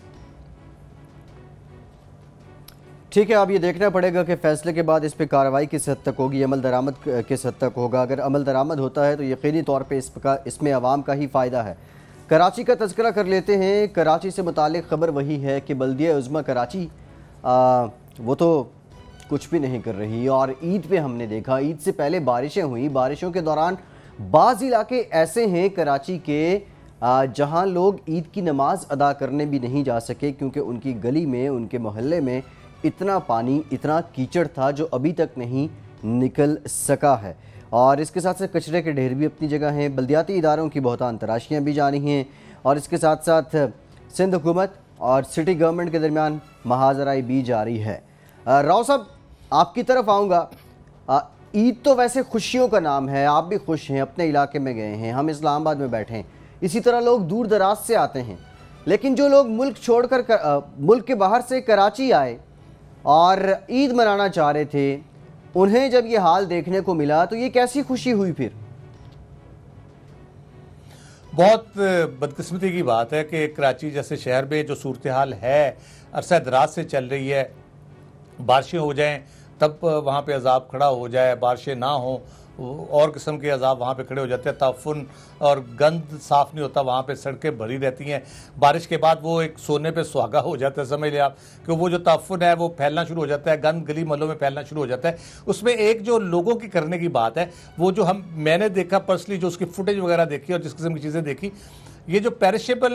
ठीक है, अब ये देखना पड़ेगा कि फैसले के बाद इस पर कार्रवाई किस हद तक होगी, अमल दरामद किस हद तक होगा। अगर अमल दरामद होता है तो यकीनी तौर पे इसका इसमें आवाम का ही फ़ायदा है। कराची का तज़किरा कर लेते हैं। कराची से मुतालिक ख़बर वही है कि बल्दिया उज़्मा कराची आ, वो तो कुछ भी नहीं कर रही। और ईद पे हमने देखा, ईद से पहले बारिशें हुई, बारिशों के दौरान बाज़ इलाके ऐसे हैं कराची के जहाँ लोग ईद की नमाज़ अदा करने भी नहीं जा सके, क्योंकि उनकी गली में, उनके मोहल्ले में इतना पानी, इतना कीचड़ था जो अभी तक नहीं निकल सका है। और इसके साथ साथ कचरे के ढेर भी अपनी जगह हैं, बल्दियाती इदारों की बहुतान तराशियाँ भी जारी हैं, और इसके साथ साथ सिंध हुकूमत और सिटी गवर्नमेंट के दरमियान महाजराई भी जारी है। राव साहब, आपकी तरफ आऊँगा। ईद तो वैसे खुशियों का नाम है, आप भी खुश हैं, अपने इलाके में गए हैं, हम इस्लामाबाद में बैठे हैं, इसी तरह लोग दूर दराज से आते हैं। लेकिन जो लोग मुल्क छोड़कर कर, मुल्क के बाहर से कराची आए और ईद मनाना चाह रहे थे, उन्हें जब ये हाल देखने को मिला तो ये कैसी खुशी हुई? फिर बहुत बदकिस्मती की बात है कि कराची जैसे शहर में जो सूरत हाल है अरसा दराज से चल रही है, बारिशें हो जाएं तब वहाँ पे अजाब खड़ा हो जाए, बारिशें ना हो और किस्म के अजाब वहाँ पे खड़े हो जाते हैं। ताफुन और गंद साफ़ नहीं होता, वहाँ पे सड़कें भरी रहती हैं। बारिश के बाद वो एक सोने पे सुहागा हो जाता है, समझ लिया आप, कि वो जो ताफुन है वो फैलना शुरू हो जाता है, गंद गली महलों में फैलना शुरू हो जाता है। उसमें एक जो लोगों की करने की बात है, वो जो हम मैंने देखा पर्सनली, जो उसकी फुटेज वगैरह देखी और जिस किस्म की चीज़ें देखी, ये जो पेरिशेबल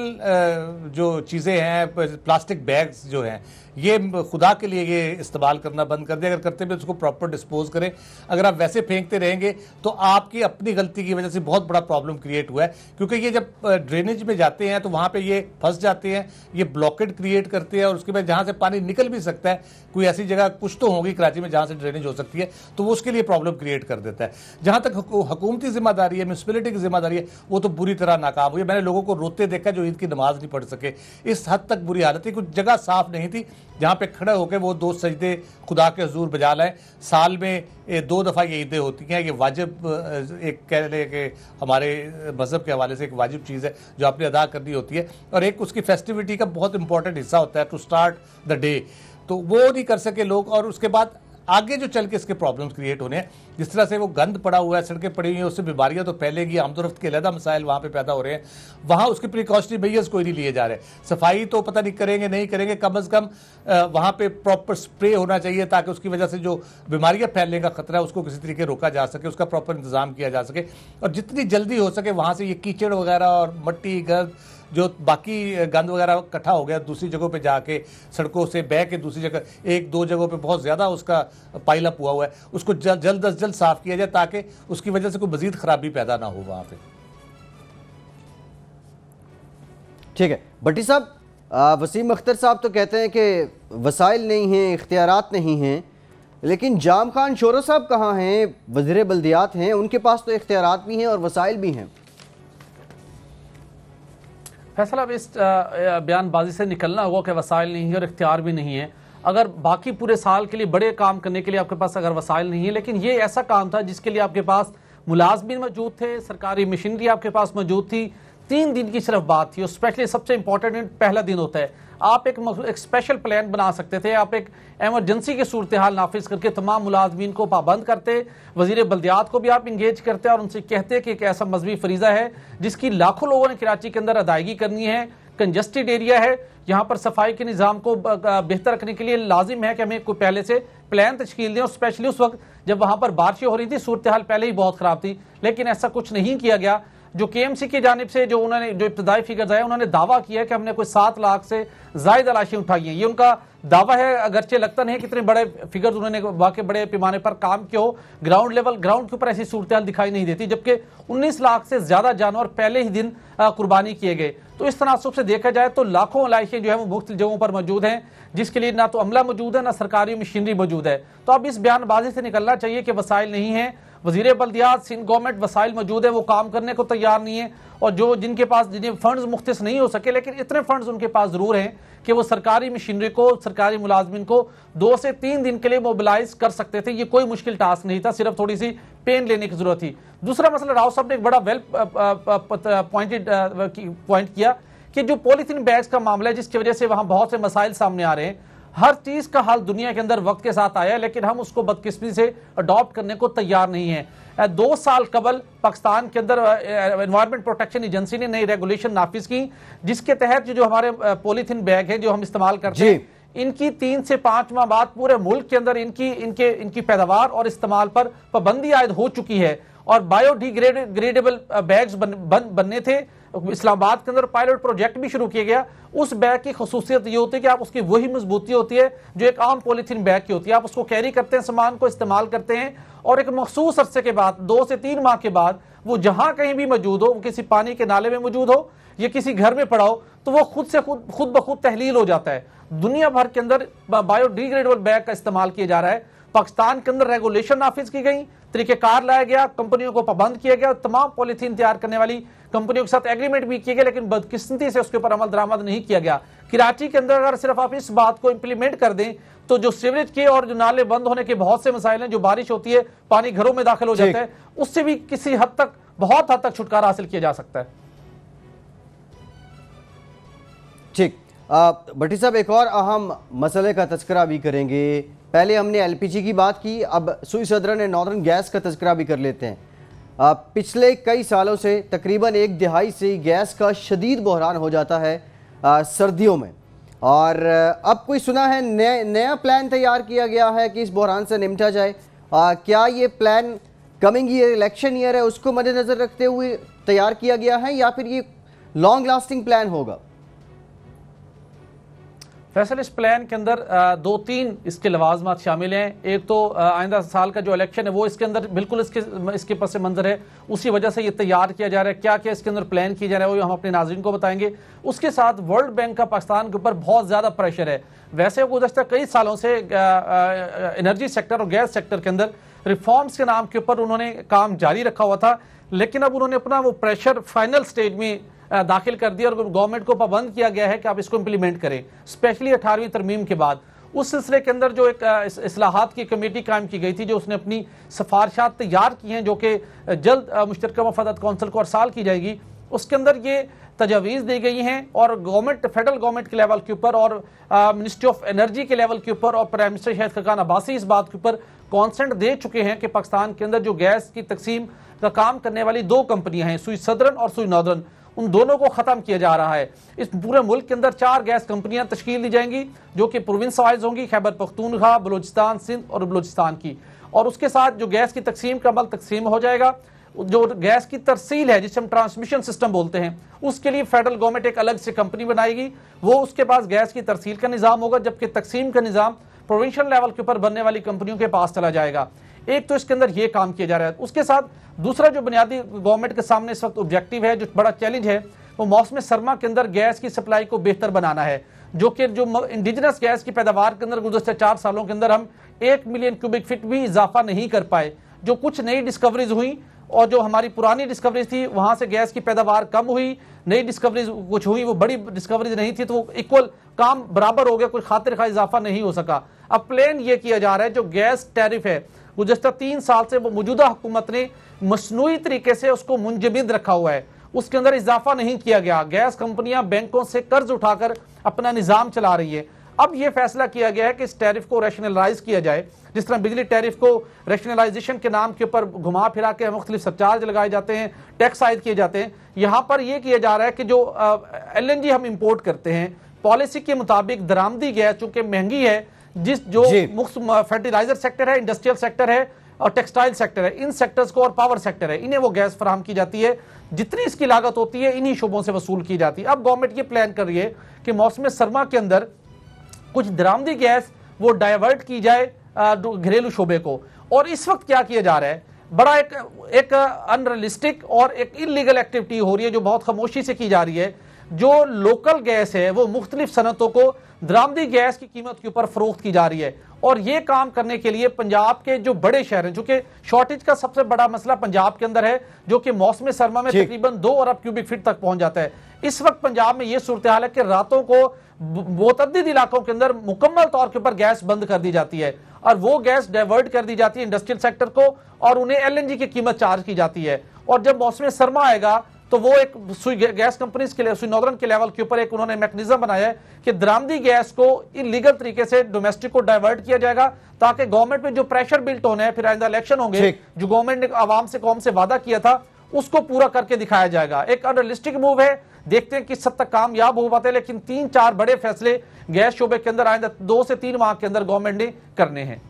जो चीज़ें हैं, प्लास्टिक बैग्स जो हैं, ये खुदा के लिए ये इस्तेमाल करना बंद कर दें। अगर करते भी उसको प्रॉपर डिस्पोज करें। अगर आप वैसे फेंकते रहेंगे तो आपकी अपनी गलती की वजह से बहुत बड़ा प्रॉब्लम क्रिएट हुआ है, क्योंकि ये जब ड्रेनेज में जाते हैं तो वहाँ पे ये फंस जाते हैं, ये ब्लॉकेट क्रिएट करते हैं, और उसके बाद जहाँ से पानी निकल भी सकता है, कोई ऐसी जगह कुछ तो होगी कराची में जहाँ से ड्रेनेज हो सकती है, तो वो उसके लिए प्रॉब्लम क्रिएट कर देता है। जहाँ तक हुकूमती जिम्मेदारी है, म्यूनसिपलिटी की जिम्मेदारी है, वो तो बुरी तरह नाकाम हुई। मैंने लोगों को रोते देखा जो ईद की नमाज नहीं पढ़ सके, इस हद तक बुरी हालत थी। कुछ जगह साफ नहीं थी जहाँ पे खड़े होकर वो दो सजदे खुदा के हुजूर बजा लाएं। साल में दो दफ़ा ये ईदें होती हैं, ये वाजिब, एक कह लें कि हमारे मज़हब के हवाले से एक वाजिब चीज़ है जो आपने अदा करनी होती है, और एक उसकी फेस्टिविटी का बहुत इंपॉर्टेंट हिस्सा होता है टू स्टार्ट द डे। तो वो नहीं कर सके लोग, और उसके बाद आगे जो चल के इसके प्रॉब्लम्स क्रिएट होने हैं, जिस तरह से वो गंद पड़ा हुआ है, सड़कें पड़ी हुई हैं, उससे बीमारियां तो फैलेगी, आमदोरफ्त के अलग मसाइल वहाँ पे पैदा हो रहे हैं। वहाँ उसके प्रिकॉशनरी मेजर्स कोई नहीं लिए जा रहे। सफाई तो पता नहीं करेंगे नहीं करेंगे, कम अज़ कम वहाँ पे प्रॉपर स्प्रे होना चाहिए, ताकि उसकी वजह से जो बीमारियाँ फैलने का खतरा है उसको किसी तरीके रोका जा सके, उसका प्रॉपर इंतजाम किया जा सके, और जितनी जल्दी हो सके वहाँ से ये कीचड़ वगैरह और मट्टी गर्द जो बाकी गंद वगैरह इकट्ठा हो गया दूसरी जगहों पे जाके सड़कों से बह के दूसरी जगह, एक दो जगहों पे बहुत ज़्यादा उसका पाइल अप हुआ हुआ है, उसको जल्द जल्द अज जल्द साफ़ किया जाए, ताकि उसकी वजह से कोई मज़ीद ख़राबी पैदा ना हो वहाँ पे। ठीक है भट्टी साहब, वसीम अख्तर साहब तो कहते हैं कि वसाइल नहीं हैं, इख्तियारात नहीं हैं, लेकिन जाम खान शोरो साहब कहाँ हैं? वज़ीर बल्दियात हैं, उनके पास तो इख्तियारात भी हैं और वसाइल भी हैं। फैसला अब इस बयानबाजी से निकलना होगा कि वसाइल नहीं है और इख्तियार भी नहीं है। अगर बाकी पूरे साल के लिए बड़े काम करने के लिए आपके पास अगर वसाइल नहीं है, लेकिन ये ऐसा काम था जिसके लिए आपके पास मुलाजमीन मौजूद थे, सरकारी मशीनरी आपके पास मौजूद थी, तीन दिन की सिर्फ बात थी, और स्पेशली सबसे इंपॉर्टेंट पहला दिन होता है। आप एक, एक स्पेशल प्लान बना सकते थे, आप एक एमरजेंसी की सूरत हाल नाफिज करके तमाम मुलाजमीन को पाबंद करते, वजीर बल्दियात को भी आप इंगेज करते और उनसे कहते कि एक ऐसा मजहबी फरीजा है जिसकी लाखों लोगों ने कराची के अंदर अदायगी करनी है, कंजस्टेड एरिया है, यहाँ पर सफाई के निज़ाम को बेहतर रखने के लिए लाजिम है कि हमें कोई पहले से प्लान तश्कील दें, और स्पेशली उस वक्त जब वहाँ पर बारिशें हो रही थी, सूरत हाल पहले ही बहुत ख़राब थी, लेकिन ऐसा कुछ नहीं किया गया। जो के एम सी की जानिब से जो उन्होंने जो इब्तदाई फिगर्स आए, उन्होंने दावा किया कि हमने कोई सात लाख से जायद तलाशी उठाई है, ये उनका दावा है, अगरचे लगता नहीं है कितने बड़े फिगर्स उन्होंने वाकई बड़े पैमाने पर काम किया हो, ग्राउंड लेवल ग्राउंड के ऊपर ऐसी सूरत हाल दिखाई नहीं देती, जबकि उन्नीस लाख से ज्यादा जानवर पहले ही दिन कुर्बानी किए गए। तो इस तनासुब से देखा जाए तो लाखों लाइशें जो है वो मुख्तलिफ जगहों पर मौजूद हैं, जिसके लिए ना तो अमला मौजूद है ना सरकारी मशीनरी मौजूद है। तो अब इस बयानबाजी से निकलना चाहिए कि वसाइल नहीं है, वजीर बल्दियात सिंध गवर्नमेंट वसाइल मौजूद है, वो काम करने को तैयार नहीं है, और जो जिनके पास जिन्हें फंड्स मुख्तस नहीं हो सके, लेकिन इतने फंड्स उनके पास जरूर हैं कि वो सरकारी मशीनरी को, सरकारी मुलाजमिन को दो से तीन दिन के लिए मोबिलाइज कर सकते थे। ये कोई मुश्किल टास्क नहीं था, सिर्फ थोड़ी सी पेन लेने की जरूरत थी। दूसरा मसला, राव साहब ने एक बड़ा वेल पॉइंटेड पॉइंट किया कि जो पॉलीथीन बैग्स का मामला है, जिसकी वजह से वहां बहुत से मसाइल सामने आ रहे हैं, हर चीज का हल दुनिया के अंदर वक्त के साथ आया है, लेकिन हम उसको बदकिस्मती से अडॉप्ट करने को तैयार नहीं है। दो साल कबल पाकिस्तान के अंदर एनवायरमेंट प्रोटेक्शन एजेंसी ने नई रेगुलेशन नाफिज की, जिसके तहत जो हमारे पॉलीथीन बैग है जो हम इस्तेमाल करते हैं, इनकी तीन से पांच माह बाद पूरे मुल्क के अंदर इनकी इनके इनकी पैदावार और इस्तेमाल पर पाबंदी आयद हो चुकी है, और बायोडिग्रेडेबल बैग्स बन, बन, बनने थे। इस्लामाबाद के अंदर पायलट प्रोजेक्ट भी शुरू किया गया। उस बैग की खसूसियत ये होती है कि आप उसकी वही मजबूती होती है जो एक आम पॉलीथीन बैग की होती है, आप उसको कैरी करते हैं, सामान को इस्तेमाल करते हैं, और एक मखसूस अरसे के बाद, दो से तीन माह के बाद, वो जहां कहीं भी मौजूद हो, किसी पानी के नाले में मौजूद हो या किसी घर में पड़ा हो, तो वो खुद से खुद खुद ब खुद तहलील हो जाता है। दुनिया भर के अंदर बायोडिग्रेडेबल बैग का इस्तेमाल किया जा रहा है। पाकिस्तान के अंदर रेगुलेशन नाफिज की गई, तरीकेकार लाया गया, कंपनियों को पाबंद किया गया, तमाम पॉलीथीन तैयार करने वाली कंपनियों के साथ एग्रीमेंट भी किए गए, लेकिन बदकिस्मती से उसके ऊपर अमल दरामद नहीं किया गया। कराची के अंदर अगर सिर्फ आप इस बात को इंप्लीमेंट कर दें तो जो सीवरेज के और जो नाले बंद होने के बहुत से मसाइल हैं, जो बारिश होती है पानी घरों में दाखिल हो जाता है, उससे भी किसी हद तक, बहुत हद तक छुटकारा हासिल किया जा सकता है। ठीक, भट्टी साहब एक और अहम मसले का तज़किरा भी करेंगे। पहले हमने एलपीजी की बात की, अब सुई सदरन एंड नॉर्दर्न गैस का तज़किरा भी कर लेते हैं। आ, पिछले कई सालों से, तकरीबन एक दिहाई से गैस का शदीद बहरान हो जाता है आ, सर्दियों में, और अब कोई सुना है नया नया प्लान तैयार किया गया है कि इस बहरान से निपटा जाए। आ, क्या ये plan coming year election year है उसको मद्देनज़र रखते हुए तैयार किया गया है, या फिर ये लॉन्ग लास्टिंग प्लान होगा? फैसल, इस प्लान के अंदर दो तीन इसके लवाजमात शामिल हैं। एक तो आइंदा साल का जो इलेक्शन है वो इसके अंदर बिल्कुल इसके इसके पस मंजर है, उसी वजह से ये तैयार किया जा रहा है। क्या क्या इसके अंदर प्लान किया जा रहा है वो हम अपने नाज़रीन को बताएंगे। उसके साथ वर्ल्ड बैंक का पाकिस्तान के ऊपर बहुत ज़्यादा प्रेशर है। वैसे गुज़श्ता कई सालों से एनर्जी सेक्टर और गैस सेक्टर के अंदर रिफॉर्म्स के नाम के ऊपर उन्होंने काम जारी रखा हुआ था, लेकिन अब उन्होंने अपना वो प्रेशर फाइनल स्टेज में दाखिल कर दिया और गवर्नमेंट को पाबंद किया गया है कि आप इसको इंप्लीमेंट करें, स्पेशली अठारहवीं तरमीम के बाद। उस सिलसिले के अंदर जो एक इस्लाहात की कमेटी कायम की गई थी, जो उसने अपनी सिफारिशात तैयार की हैं, जो कि जल्द मुश्तरका मफादात कौंसिल को अरसाल की जाएगी, उसके अंदर ये तजावीज़ दी गई हैं, और गवर्नमेंट, फेडरल गवर्नमेंट के लेवल के ऊपर और मिनिस्ट्री ऑफ एनर्जी के लेवल के ऊपर और प्राइम मिनिस्टर शाहिद खकान अब्बासी इस बात के ऊपर कॉन्सेंट दे चुके हैं कि पाकिस्तान के अंदर जो गैस की तकसीम का काम करने वाली दो कंपनियां हैं, सुई सदरन और सुई नॉर्दर्न, उन दोनों को खत्म किया जा रहा है। इस पूरे मुल्क के अंदर चार गैस कंपनियां तश्कील दी जाएंगी, जो कि प्रोविंस वाइज होंगी, खैबर पख्तूनख्वा, बलूचिस्तान, सिंध और बलूचिस्तान की। और उसके साथ जो गैस की तकसीम का अमल तकसीम हो जाएगा, जो गैस की तरसील है जिसे हम ट्रांसमिशन सिस्टम बोलते हैं, उसके लिए फेडरल गवर्नमेंट एक अलग से कंपनी बनाएगी, वो उसके पास गैस की तरसील का निज़ाम होगा, जबकि तकसीम का निज़ाम प्रोविंशियल लेवल के ऊपर बनने वाली कंपनियों के पास चला जाएगा। एक तो इसके अंदर ये काम किया जा रहा है। उसके साथ दूसरा जो बुनियादी गवर्नमेंट के सामने इस वक्त ऑब्जेक्टिव है, जो बड़ा चैलेंज है, वो मौसम सरमा के अंदर गैस की सप्लाई को बेहतर बनाना है, जो कि जो इंडिजिनस गैस की पैदावार के अंदर गुज़श्ता चार सालों के अंदर हम एक मिलियन क्यूबिक फीट भी इजाफा नहीं कर पाए। जो कुछ नई डिस्कवरीज हुई और जो हमारी पुरानी डिस्कवरीज थी, वहां से गैस की पैदावार कम हुई, नई डिस्कवरीज कुछ हुई, वो बड़ी डिस्कवरीज नहीं थी, तो वो इक्वल काम बराबर हो गया, कोई खातिर खा इजाफा नहीं हो सका। अब प्लान ये किया जा रहा है, जो गैस टैरिफ है गुज़श्ता तीन साल से वो मौजूदा हुकूमत ने मसनूई तरीके से उसको मुंजमद रखा हुआ है, उसके अंदर इजाफा नहीं किया गया। गैस कंपनियां बैंकों से कर्ज उठाकर अपना निजाम चला रही है। अब यह फैसला किया गया है कि इस टैरिफ को रैशनलाइज किया जाए। जिस तरह बिजली टैरिफ को रैशनलाइजेशन के नाम के ऊपर घुमा फिरा के मुख्तलिफ सरचार्ज लगाए जाते हैं, टैक्स आयद किए जाते हैं, यहां पर यह किया जा रहा है कि जो एल एन जी हम इंपोर्ट करते हैं, पॉलिसी के मुताबिक दरामदी गैस चूंकि महंगी है, जिस जो मुख्त फर्टिलाइजर सेक्टर है, इंडस्ट्रियल सेक्टर है और टेक्सटाइल सेक्टर है, इन सेक्टर्स को, और पावर सेक्टर है, इन्हें वो गैस फराहम की जाती है। जितनी इसकी लागत होती है इन्हीं शोबों से वसूल की जाती है। अब गवर्नमेंट ये प्लान कर रही है कि मौसम सरमा के अंदर कुछ दरामदी गैस वो डाइवर्ट की जाए घरेलू शोबे को। और इस वक्त क्या किया जा रहा है, बड़ा एक एक अनरियलिस्टिक और एक इलीगल एक्टिविटी हो रही है जो बहुत खामोशी से की जा रही है। जो लोकल गैस है वो मुख्तलिफ सनतों को दरामदी गैस की कीमत के ऊपर फरोख्त की जा रही है। और ये काम करने के लिए पंजाब के जो बड़े शहर हैं, चूंकि शॉर्टेज का सबसे बड़ा मसला पंजाब के अंदर है, जो कि मौसम सरमा में तकरीबन दो अरब क्यूबिक फीट तक पहुंच जाता है। इस वक्त पंजाब में यह सूरत हाल है कि रातों को मुतअद्दिद इलाकों के अंदर मुकम्मल तौर के ऊपर गैस बंद कर दी जाती है और वो गैस डाइवर्ट कर दी जाती है इंडस्ट्रियल सेक्टर को और उन्हें एल एन जी की कीमत चार्ज की जाती है। और जब मौसम सरमा आएगा तो वो एक सुई गैस कंपनीज के लिए, सुई नॉर्दर्न के लेवल के ऊपर एक उन्होंने मैकेनिज्म बनाया है कि दरामदी गैस को इलीगल तरीके से डोमेस्टिक को डाइवर्ट किया जाएगा, ताकि गवर्नमेंट पे जो प्रेशर बिल्ट होना है, फिर आइंदा इलेक्शन होंगे, जो गवर्नमेंट ने आवाम से कौम से वादा किया था उसको पूरा करके दिखाया जाएगा। एक अनरियलिस्टिक मूव है, देखते हैं किस हद तक कामयाब हो पाते हैं, लेकिन तीन चार बड़े फैसले गैस शोबे के अंदर आइंदा दो से तीन माह के अंदर गवर्नमेंट ने करने हैं।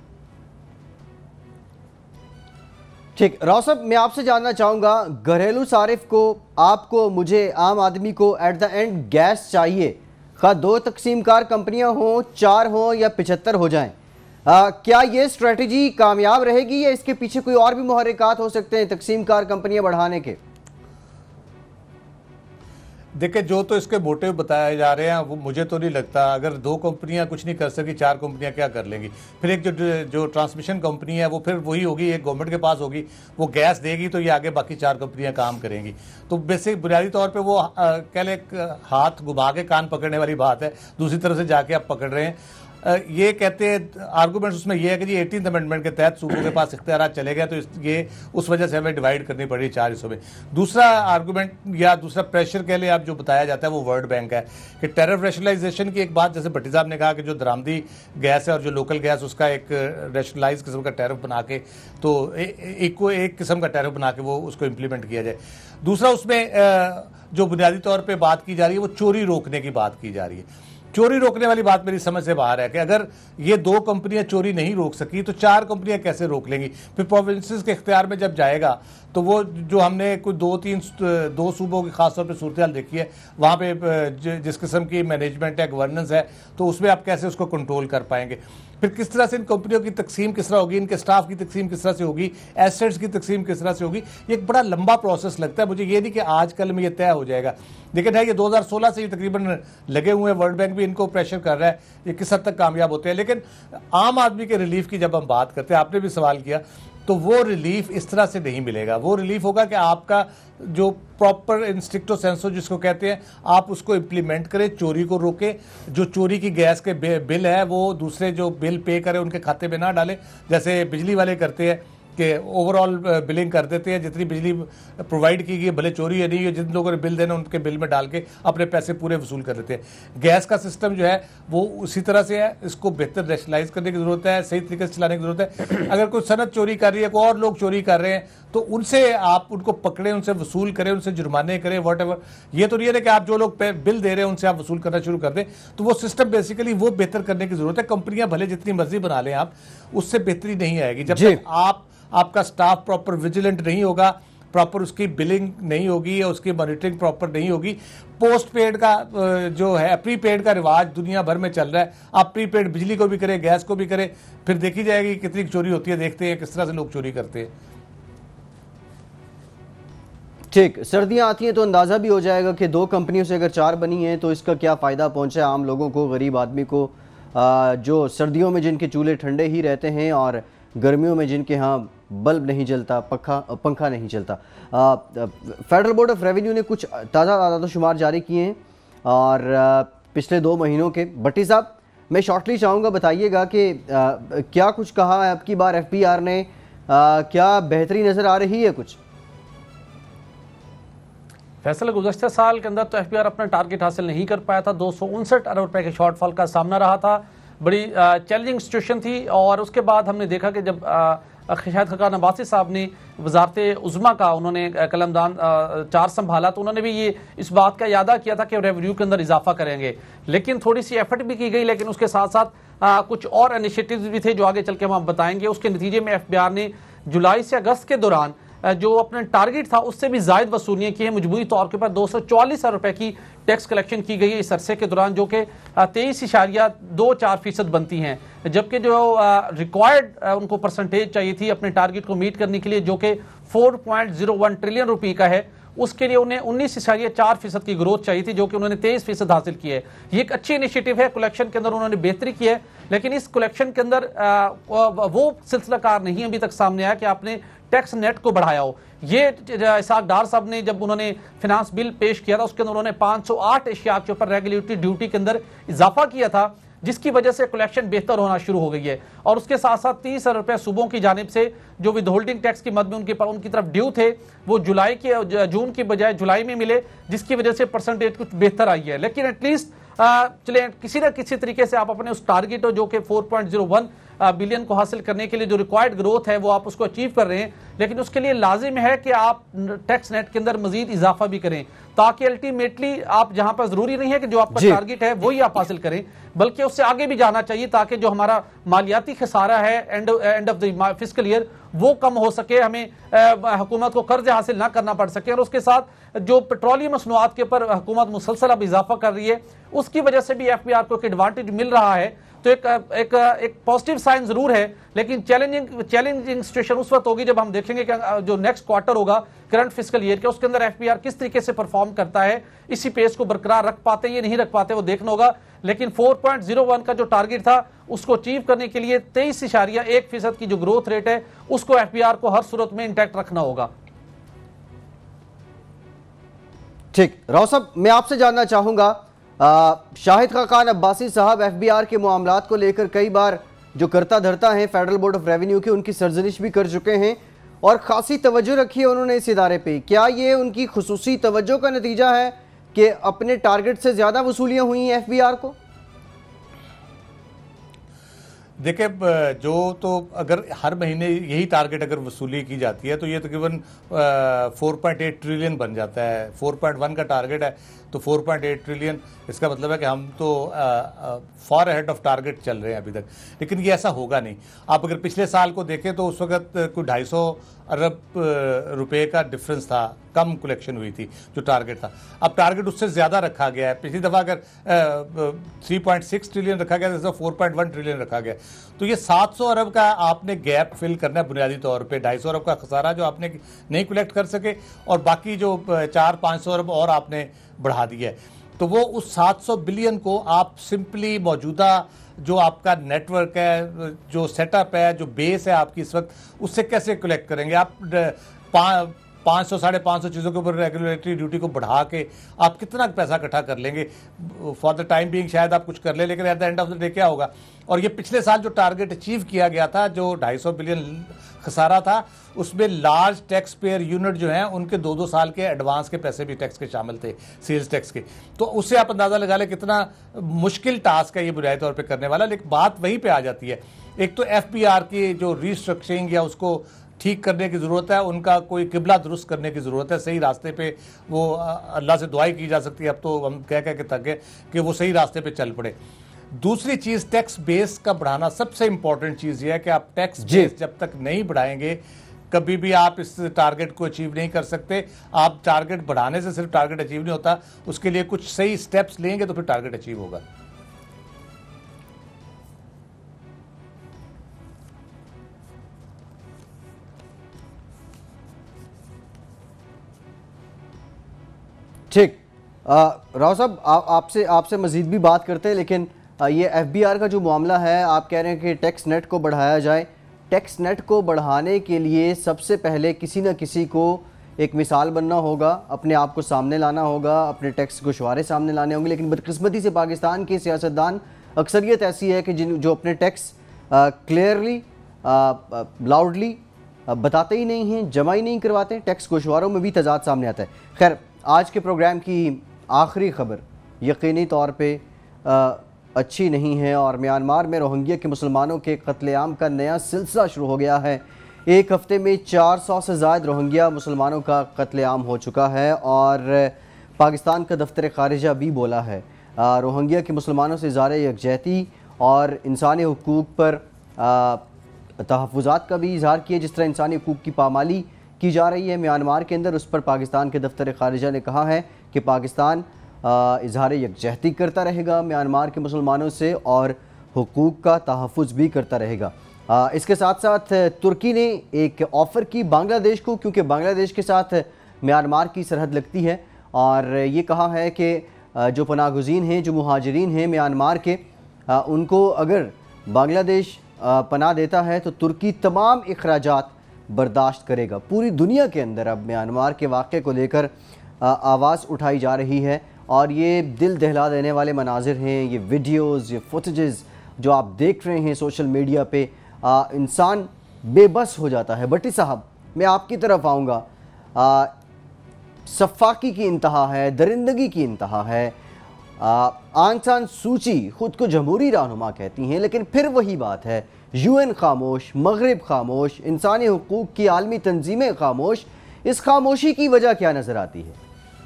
ठीक, राव साहब मैं आपसे जानना चाहूंगा, घरेलू सारिफ को, आपको, मुझे, आम आदमी को एट द एंड गैस चाहिए, खा दो तकसीमकार कंपनियां हों, चार हों या पिछहत्तर हो जाएं, आ, क्या ये स्ट्रेटजी कामयाब रहेगी या इसके पीछे कोई और भी मुहर्रिकात हो सकते हैं तकसीमकार कंपनियां बढ़ाने के? देखिए, जो तो इसके मोटिव बताए जा रहे हैं वो मुझे तो नहीं लगता। अगर दो कंपनियां कुछ नहीं कर सकी, चार कंपनियां क्या कर लेंगी? फिर एक जो जो ट्रांसमिशन कंपनी है वो फिर वही होगी, एक गवर्नमेंट के पास होगी, वो गैस देगी तो ये आगे बाकी चार कंपनियां काम करेंगी। तो बेसिक बुनियादी तौर पे वो कह ले हाथ घुमा के कान पकड़ने वाली बात है, दूसरी तरफ से जाके आप पकड़ रहे हैं। ये कहते हैं आर्गूमेंट्स उसमें ये है कि जी एटीन्थ अमेंडमेंट के तहत सूबों के पास इख्तियारात चले गए, तो ये उस वजह से हमें डिवाइड करनी पड़ी चार हिस्सों में। दूसरा आर्गूमेंट या दूसरा प्रेशर कह ले आप जो बताया जाता है वो वर्ल्ड बैंक है कि टैरिफ रैशनलाइजेशन की एक बात, जैसे भट्टी साहब ने कहा कि जो दरामदी गैस है और जो लोकल गैस उसका एक रैशनलाइज किस्म का टैरिफ बना के, तो एक को एक किस्म का टैरिफ बना के वो उसको इम्प्लीमेंट किया जाए। दूसरा उसमें जो बुनियादी तौर पर बात की जा रही है वो चोरी रोकने की बात की जा रही है। चोरी रोकने वाली बात मेरी समझ से बाहर है कि अगर ये दो कंपनियां चोरी नहीं रोक सकी तो चार कंपनियां कैसे रोक लेंगी? फिर प्रोविंसेस के इख्तियार में जब जाएगा तो वो जो हमने कोई दो तीन दो सूबों की खासतौर पे सूरत हाल देखी है, वहाँ पे जिस किस्म की मैनेजमेंट है, गवर्नेंस है, तो उसमें आप कैसे उसको कंट्रोल कर पाएंगे? फिर किस तरह से इन कंपनियों की तकसीम किस तरह होगी, इनके स्टाफ की तकसीम किस तरह से होगी, एसेट्स की तकसीम किस तरह से होगी? ये एक बड़ा लंबा प्रोसेस लगता है मुझे। ये नहीं कि आजकल में ये तय हो जाएगा, लेकिन है ये दो हज़ार सोलह से ये तकरीबन लगे हुए हैं। वर्ल्ड बैंक भी इनको प्रेशर कर रहा है, ये किस हद तक कामयाब होते हैं। लेकिन आम आदमी के रिलीफ की जब हम बात करते हैं, आपने भी सवाल किया, तो वो रिलीफ इस तरह से नहीं मिलेगा। वो रिलीफ होगा कि आपका जो प्रॉपर इंस्ट्रिक्टो सेंसो जिसको कहते हैं, आप उसको इम्प्लीमेंट करें, चोरी को रोके, जो चोरी की गैस के बिल है वो दूसरे जो बिल पे करें उनके खाते में ना डालें, जैसे बिजली वाले करते हैं कि ओवरऑल बिलिंग कर देते हैं, जितनी बिजली प्रोवाइड की गई भले चोरी है नहीं है, जिन लोगों ने बिल देना उनके बिल में डाल के अपने पैसे पूरे वसूल कर लेते हैं। गैस का सिस्टम जो है वो उसी तरह से है, इसको बेहतर रैशनलाइज करने की जरूरत है, सही तरीके से चलाने की जरूरत है। अगर कोई सनत चोरी कर रही है, कोई और लोग चोरी कर रहे हैं, तो उनसे आप उनको पकड़ें, उनसे वसूल करें, उनसे जुर्माने करें, वॉट एवर। ये तो नहीं है कि आप जो लोग बिल दे रहे हैं उनसे आप वसूल करना शुरू कर दें। तो वो सिस्टम बेसिकली वो बेहतर करने की जरूरत है। कंपनियां भले जितनी मर्जी बना लें आप, उससे बेहतरी नहीं आएगी जब तक आप आपका स्टाफ प्रॉपर विजिलेंट नहीं होगा, प्रॉपर उसकी बिलिंग नहीं होगी या उसकी मॉनिटरिंग प्रॉपर नहीं होगी। पोस्ट पेड का जो है, प्रीपेड का रिवाज दुनिया भर में चल रहा है। आप प्रीपेड बिजली को भी करें, गैस को भी करें, फिर देखी जाएगी कितनी चोरी होती है। देखते हैं किस तरह से लोग चोरी करते हैं। ठीक, सर्दियां आती हैं तो अंदाज़ा भी हो जाएगा कि दो कंपनियों से अगर चार बनी हैं तो इसका क्या फ़ायदा पहुंचा आम लोगों को, गरीब आदमी को, जो सर्दियों में जिनके चूल्हे ठंडे ही रहते हैं और गर्मियों में जिनके यहाँ बल्ब नहीं जलता, पंखा पंखा नहीं चलता। फेडरल बोर्ड ऑफ रेवेन्यू ने कुछ ताज़ा आदाद शुमार जारी किए हैं और आ, पिछले दो महीनों के। भट्टी साहब, मैं शॉर्टली चाहूँगा बताइएगा कि आ, क्या कुछ कहा है अब की बार एफ पी आर ने, आ, क्या बेहतरी नज़र आ रही है कुछ? फैसल गुज़श्ता साल के अंदर तो एफ बी आर अपना टारगेट हासिल नहीं कर पाया था, दो सौ उनसठ अरब रुपए के शॉर्टफॉल का सामना रहा था, बड़ी चैलेंजिंग सिचुएशन थी। और उसके बाद हमने देखा कि जब शाहिद खकान अब्बासी साहब ने वजारत उज़्मा का उन्होंने कलमदान चार्ज संभाला तो उन्होंने भी ये इस बात का यादा किया था कि रेवेन्यू के अंदर इजाफा करेंगे, लेकिन थोड़ी सी एफर्ट भी की गई, लेकिन उसके साथ साथ आ, कुछ और इनिशिएटिव्स भी थे जो आगे चल के हम आप बताएंगे। उसके नतीजे में एफ बी आर ने जुलाई से अगस्त के दौरान जो अपना टारगेट था उससे भी ज्यादा वसूलियां की है। मजबूरी तौर के ऊपर दो सौ चौवालीस अरब रुपए की टैक्स कलेक्शन की गई है इस अरसे के दौरान, जो कि तेईस इशारिया दो चार फीसद बनती हैं, जबकि जो रिक्वायर्ड उनको परसेंटेज चाहिए थी अपने टारगेट को मीट करने के लिए जो कि four point zero one trillion रुपये का है, उसके लिए उन्हें उन्नीस इशारिया चार फीसद की ग्रोथ चाहिए थी, जो कि उन्होंने तेईस फीसद हासिल की है। ये एक अच्छी इनिशिएटिव है, कलेक्शन के अंदर उन्होंने बेहतरी की है, लेकिन इस कलेक्शन के अंदर आ, वो सिलसिलाकार नहीं अभी तक सामने आया कि आपने टैक्स नेट को बढ़ाया हो। ये इसाक डार साहब ने जब उन्होंने फिनांस बिल पेश किया था उसके अंदर उन्होंने पाँच सौ आठ एशिया के ऊपर रेगुलेटरी ड्यूटी के अंदर इजाफा किया था, जिसकी वजह से कलेक्शन बेहतर होना शुरू हो गई है। और उसके साथ साथ तीस अरब रुपए सूबों की जानिब से जो विद होल्डिंग टैक्स की मद में उनके उनकी तरफ ड्यू थे वो जुलाई के जून की बजाय जुलाई में मिले, जिसकी वजह से परसेंटेज कुछ बेहतर आई है। लेकिन एटलीस्ट चले किसी न किसी तरीके से आप अपने उस टारगेट जो कि four point zero one billion को हासिल करने के लिए जो रिक्वायर्ड ग्रोथ है वो आप उसको अचीव कर रहे हैं, लेकिन उसके लिए लाजिम है कि आप टैक्स नेट के अंदर मजीद इजाफा भी करें, ताकि अल्टीमेटली आप जहां पर जरूरी नहीं है कि जो आपका टारगेट है वही आप हासिल करें, बल्कि उससे आगे भी जाना चाहिए, ताकि जो हमारा मालियाती खसारा है end end of the fiscal year वो कम हो सके, हमें हुकूमत को कर्ज हासिल ना करना पड़ सके। और उसके साथ जो पेट्रोलियम मसनूआत के ऊपर हुकूमत मुसलसल अब इजाफा कर रही है, उसकी वजह से भी एफ बी आर को एक एडवांटेज मिल रहा है। तो एक एक एक पॉजिटिव साइन जरूर है, लेकिन चैलेंजिंग चैलेंजिंग सिचुएशन उस वक्त होगी जब हम देखेंगे कि जो नेक्स्ट क्वार्टर होगा करंट फिस्कल ईयर के, उसके अंदर एफबीआर किस तरीके से परफॉर्म करता है, इसी पेस को बरकरार रख पाते हैं ये नहीं रख पाते वो देखना होगा। लेकिन फोर पॉइंट जीरो वन का जो टारगेट था उसको अचीव करने के लिए तेईस इशारिया एक फीसद की जो ग्रोथ रेट है उसको एफबीआर को हर सूरत में इंटैक्ट रखना होगा। ठीक, राव साहब मैं आपसे जानना चाहूंगा, शाहिद खकान अब्बासी साहब एफबीआर के मामलात को लेकर कई बार जो करता धरता है फेडरल बोर्ड ऑफ रेवेन्यू की, उनकी सरजनिश भी कर चुके हैं और खासी तवज्जो रखी है उन्होंने इस इदारे पे। क्या ये उनकी खुसूसी तवज्जो का नतीजा है कि अपने टारगेट से ज्यादा वसूलियां हुई हैं एफबीआर को? देखिए, जो तो अगर हर महीने यही टारगेट अगर वसूली की जाती है तो ये तकरीबन फोर पॉइंट एट ट्रिलियन बन जाता है। फोर पॉइंट वन का टारगेट है तो फोर पॉइंट एट ट्रिलियन, इसका मतलब है कि हम तो फॉर अहेड ऑफ टारगेट चल रहे हैं अभी तक। लेकिन ये ऐसा होगा नहीं। आप अगर पिछले साल को देखें तो उस वक्त कोई ढाई सौ अरब रुपए का डिफरेंस था, कम कलेक्शन हुई थी जो टारगेट था। अब टारगेट उससे ज़्यादा रखा गया है। पिछली दफ़ा अगर थ्री पॉइंट सिक्स ट्रिलियन रखा गया तो फोर पॉइंट वन ट्रिलियन रखा गया। तो ये सात सौ अरब का आपने गैप फिल करना है बुनियादी तौर पे। ढाई सौ अरब का खसारा जो आपने नहीं कलेक्ट कर सके और बाकी जो चार पाँच सौ अरब और आपने बढ़ा दिया है, तो वो उस सात सौ बिलियन को आप सिंपली मौजूदा जो आपका नेटवर्क है, जो सेटअप है, जो बेस है आपकी इस वक्त, उससे कैसे कलेक्ट करेंगे आप? पाँच सौ साढ़े पाँच सौ चीज़ों के ऊपर रेगुलेटरी ड्यूटी को बढ़ा के आप कितना पैसा इकट्ठा कर लेंगे? फॉर द टाइम बीइंग शायद आप कुछ कर ले, लेकिन at the end of the day क्या होगा? और ये पिछले साल जो टारगेट अचीव किया गया था, जो ढाई सौ बिलियन खसारा था, उसमें लार्ज टैक्स पेयर यूनिट जो हैं उनके दो दो साल के एडवांस के पैसे भी टैक्स के शामिल थे, सेल्स टैक्स के। तो उससे आप अंदाज़ा लगा लें कितना मुश्किल टास्क है ये बुनियादी तौर पे करने वाला। लेकिन बात वहीं पे आ जाती है, एक तो एफबीआर की जो रीस्ट्रक्चरिंग या उसको ठीक करने की ज़रूरत है, उनका कोई किबला दुरुस्त करने की ज़रूरत है। सही रास्ते पे वो अल्लाह से दुआई की जा सकती है, अब तो हम कह कह के थक गए कि वो सही रास्ते पे चल पड़े। दूसरी चीज़ टैक्स बेस का बढ़ाना, सबसे इंपॉर्टेंट चीज़ ये है कि आप टैक्स बेस जब तक नहीं बढ़ाएंगे कभी भी आप इस टारगेट को अचीव नहीं कर सकते। आप टारगेट बढ़ाने से सिर्फ टारगेट अचीव नहीं होता, उसके लिए कुछ सही स्टेप्स लेंगे तो फिर टारगेट अचीव होगा। ठीक, राव साहब आपसे आपसे मजीद भी बात करते हैं, लेकिन आ, ये एफबीआर का जो मामला है, आप कह रहे हैं कि टैक्स नेट को बढ़ाया जाए। टैक्स नेट को बढ़ाने के लिए सबसे पहले किसी न किसी को एक मिसाल बनना होगा, अपने आप को सामने लाना होगा, अपने टैक्स गोशवारे सामने लाने होंगे। लेकिन बदकिस्मती से पाकिस्तान के सियासतदान अक्सरियत ऐसी है कि जिन जो अपने टैक्स क्लियरली लाउडली बताते ही नहीं हैं, जमा ही नहीं करवाते। टैक्स गोशवारों में भी तजाद सामने आता है। खैर, आज के प्रोग्राम की आखिरी खबर यकीनी तौर पे आ, अच्छी नहीं है और म्यांमार में रोहिंग्या के मुसलमानों के कत्लेआम का नया सिलसिला शुरू हो गया है। एक हफ्ते में चार सौ से ज़ायद रोहिंग्या मुसलमानों का कत्लेआम हो चुका है और पाकिस्तान का दफ्तर खारिजा भी बोला है रोहिंग्या के मुसलमानों से इज़हार यकजहती और इंसानी हुकूक पर तहफ़्फ़ुज़ात का भी इजहार किया। जिस तरह इंसानी हुकूक की पामाली की जा रही है म्यांमार के अंदर, उस पर पाकिस्तान के दफ्तर खारिजा ने कहा है कि पाकिस्तान इजहार यकजहती करता रहेगा म्यांमार के मुसलमानों से और हुकूक का तहफ़्फ़ुज़ भी करता रहेगा। आ, इसके साथ साथ तुर्की ने एक ऑफ़र की बांग्लादेश को, क्योंकि बांग्लादेश के साथ म्यांमार की सरहद लगती है, और ये कहा है कि जो पनाहगुज़ीन हैं, जो मुहाजिरीन हैं म्यांमार के, आ, उनको अगर बांग्लादेश पनाह देता है तो तुर्की तमाम अखराजात बर्दाश्त करेगा। पूरी दुनिया के अंदर अब म्यांमार के वाक़े को लेकर आवाज़ उठाई जा रही है और ये दिल दहला देने वाले मनाजिर हैं, ये वीडियोज़, ये फुटेजेस जो आप देख रहे हैं सोशल मीडिया पे, आ, इंसान बेबस हो जाता है। भट्टी साहब, मैं आपकी तरफ आऊँगा। सफ़ाकी की इंतहा है, दरिंदगी की इंतहा है। आंग सान सूची खुद को जमहूरी रहनुमा कहती हैं, लेकिन फिर वही बात है, यूएन खामोश, मगरिब खामोश, इंसानी हुकूक की आलमी तंजीमें खामोश। इस खामोशी की वजह क्या नज़र आती है?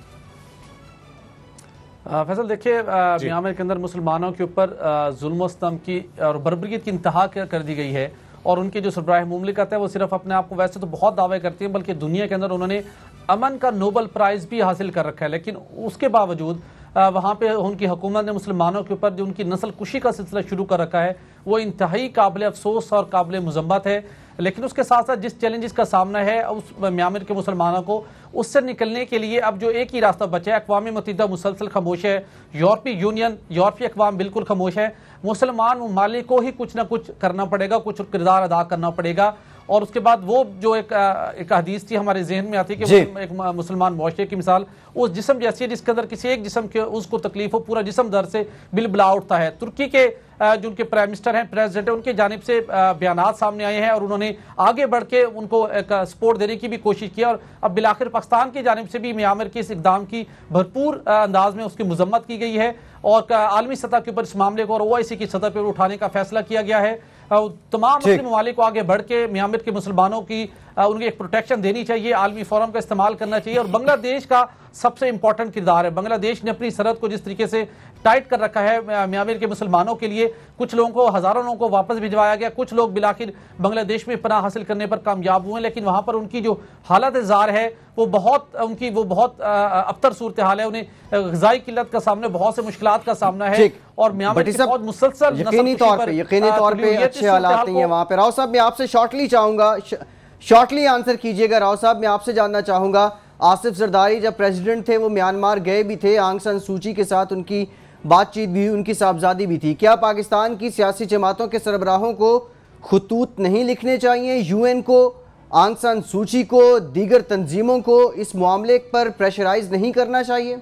फैसल, देखिए, म्यांमार के अंदर मुसलमानों के ऊपर जुल्म सितम की और बर्बरियत की इंतहा कर दी गई है और उनकी जो सरबराह मुमलिकत है वो सिर्फ अपने आप को वैसे तो बहुत दावे करती है, बल्कि दुनिया के अंदर उन्होंने अमन का नोबल प्राइज़ भी हासिल कर रखा है। लेकिन उसके बावजूद वहाँ पे उनकी हुकूमत ने मुसलमानों के ऊपर जो उनकी नस्ल कुशी का सिलसिला शुरू कर रखा है वो इंतहाई काबिल अफसोस और काबिल मज़म्मत है। लेकिन उसके साथ साथ जिस चैलेंजेस का सामना है उस म्यांमार के मुसलमानों को, उससे निकलने के लिए अब जो एक ही रास्ता बचा है, अक़वाम मुत्तहिदा मुसलसल खामोश है, यूरोपीय यूनियन, यूरोपीय अक़वाम बिल्कुल खामोश है। मुसलमान ममालिक को ही कुछ ना कुछ करना पड़ेगा, कुछ किरदार अदा करना पड़ेगा। और उसके बाद वो जो एक एक हदीस थी हमारे जहन में आती है कि एक मुसलमान मुआशरे की मिसाल उस जिस्म जैसी है जिसके अंदर किसी एक जिस्म के उसको तकलीफ हो, पूरा जिस्म दर्द से बिलबिला उठता है। तुर्की के जो उनके प्राइम मिनिस्टर हैं, प्रेसिडेंट है, उनके जानिब से बयानात सामने आए हैं और उन्होंने आगे बढ़ के उनको एक सपोर्ट देने की भी कोशिश की और अब बिलाखिर पाकिस्तान की जानिब से भी म्यांमार के इस इकदाम की भरपूर अंदाज में उसकी मजम्मत की गई है और आलमी सतह के ऊपर इस मामले को और ओआईसी की सतह पर उठाने का फैसला किया गया है। तमाम मुस्लिम ममालिक को आगे बढ़ के म्यांमार के मुसलमानों की उनकी एक प्रोटेक्शन देनी चाहिए, आलमी फोरम का इस्तेमाल करना चाहिए। और बांग्लादेश का सबसे इंपॉर्टेंट किरदार है। बांग्लादेश ने अपनी सरहद को जिस तरीके से टाइट कर रखा है म्यांमार के मुसलमानों के लिए, कुछ लोगों को, हजारों लोगों को वापस भिजवाया गया, कुछ लोग बिलाखिर बांग्लादेश में पनाह हासिल करने पर कामयाब हुए, लेकिन वहां पर उनकी जो हालत जार है वो बहुत उनकी वो बहुत अबतर सूरत हाल है। उन्हें ग़िज़ाई किल्लत का सामना, बहुत से मुश्किलात का सामना है और म्यांमार के बहुत मुसलसल यकीनी तौर पे यकीनी तौर पे अच्छे हालात नहीं है वहां पे। राव साहब, मैं आपसे शॉर्टली चाहूंगा, शॉर्टली आंसर कीजिएगा। राव साहब, मैं आपसे जानना चाहूंगा, आसिफ जरदारी जब प्रेसिडेंट थे वो म्यांमार गए भी थे, आंग सान सूची के साथ उनकी बातचीत भी, उनकी साहबजादी भी थी। क्या पाकिस्तान की सियासी जमातों के सरबराहों को खुतूत नहीं लिखने चाहिए, यूएन को, आंग सान सूची को, दीगर तंजीमों को इस मामले पर प्रेशराइज नहीं करना चाहिए?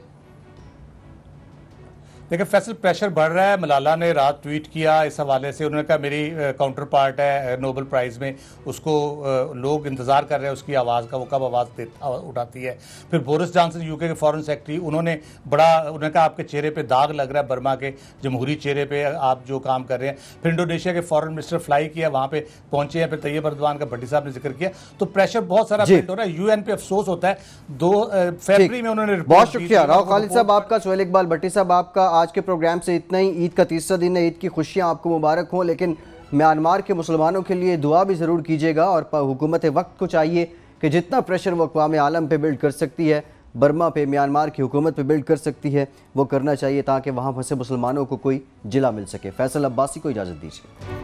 देखिए फैसल, प्रेशर बढ़ रहा है। मलाला ने रात ट्वीट किया इस हवाले से, उन्होंने कहा मेरी काउंटर पार्ट है नोबेल प्राइज़ में, उसको लोग इंतज़ार कर रहे हैं उसकी आवाज़ का, वो कब आवाज़ उठाती है। फिर बोरिस जॉनसन यूके के फॉरेन सेक्रेटरी, उन्होंने बड़ा उन्होंने कहा आपके चेहरे पे दाग लग रहा है, बर्मा के जमहूरी चेहरे पे आप जो काम कर रहे हैं। फिर इंडोनेशिया के फॉरेन मिनिस्टर फ्लाई किया, वहाँ पे पहुंचे हैं। फिर तैयब अर्दवान का भट्टी साहब ने जिक्र किया। तो प्रेशर बहुत सारा बिल्ड हो रहा है। यूएन पे अफसोस होता है। दो फरवरी में उन्होंने, बहुत शुक्रिया राव खालिद साहब आपका, सोहेल इकबाल भट्टी साहब आपका। आज के प्रोग्राम से इतना ही। ईद का तीसरा दिन है, ईद की खुशियां आपको मुबारक हो, लेकिन म्यांमार के मुसलमानों के लिए दुआ भी ज़रूर कीजिएगा और हुकूमत वक्त को चाहिए कि जितना प्रेशर वो अक़वाम आलम पे बिल्ड कर सकती है, बर्मा पे, म्यांमार की हुकूमत पे बिल्ड कर सकती है, वो करना चाहिए ताकि वहाँ फंसे मुसलमानों को कोई जिला मिल सके। फैसल अब्बासी को इजाज़त दीजिए।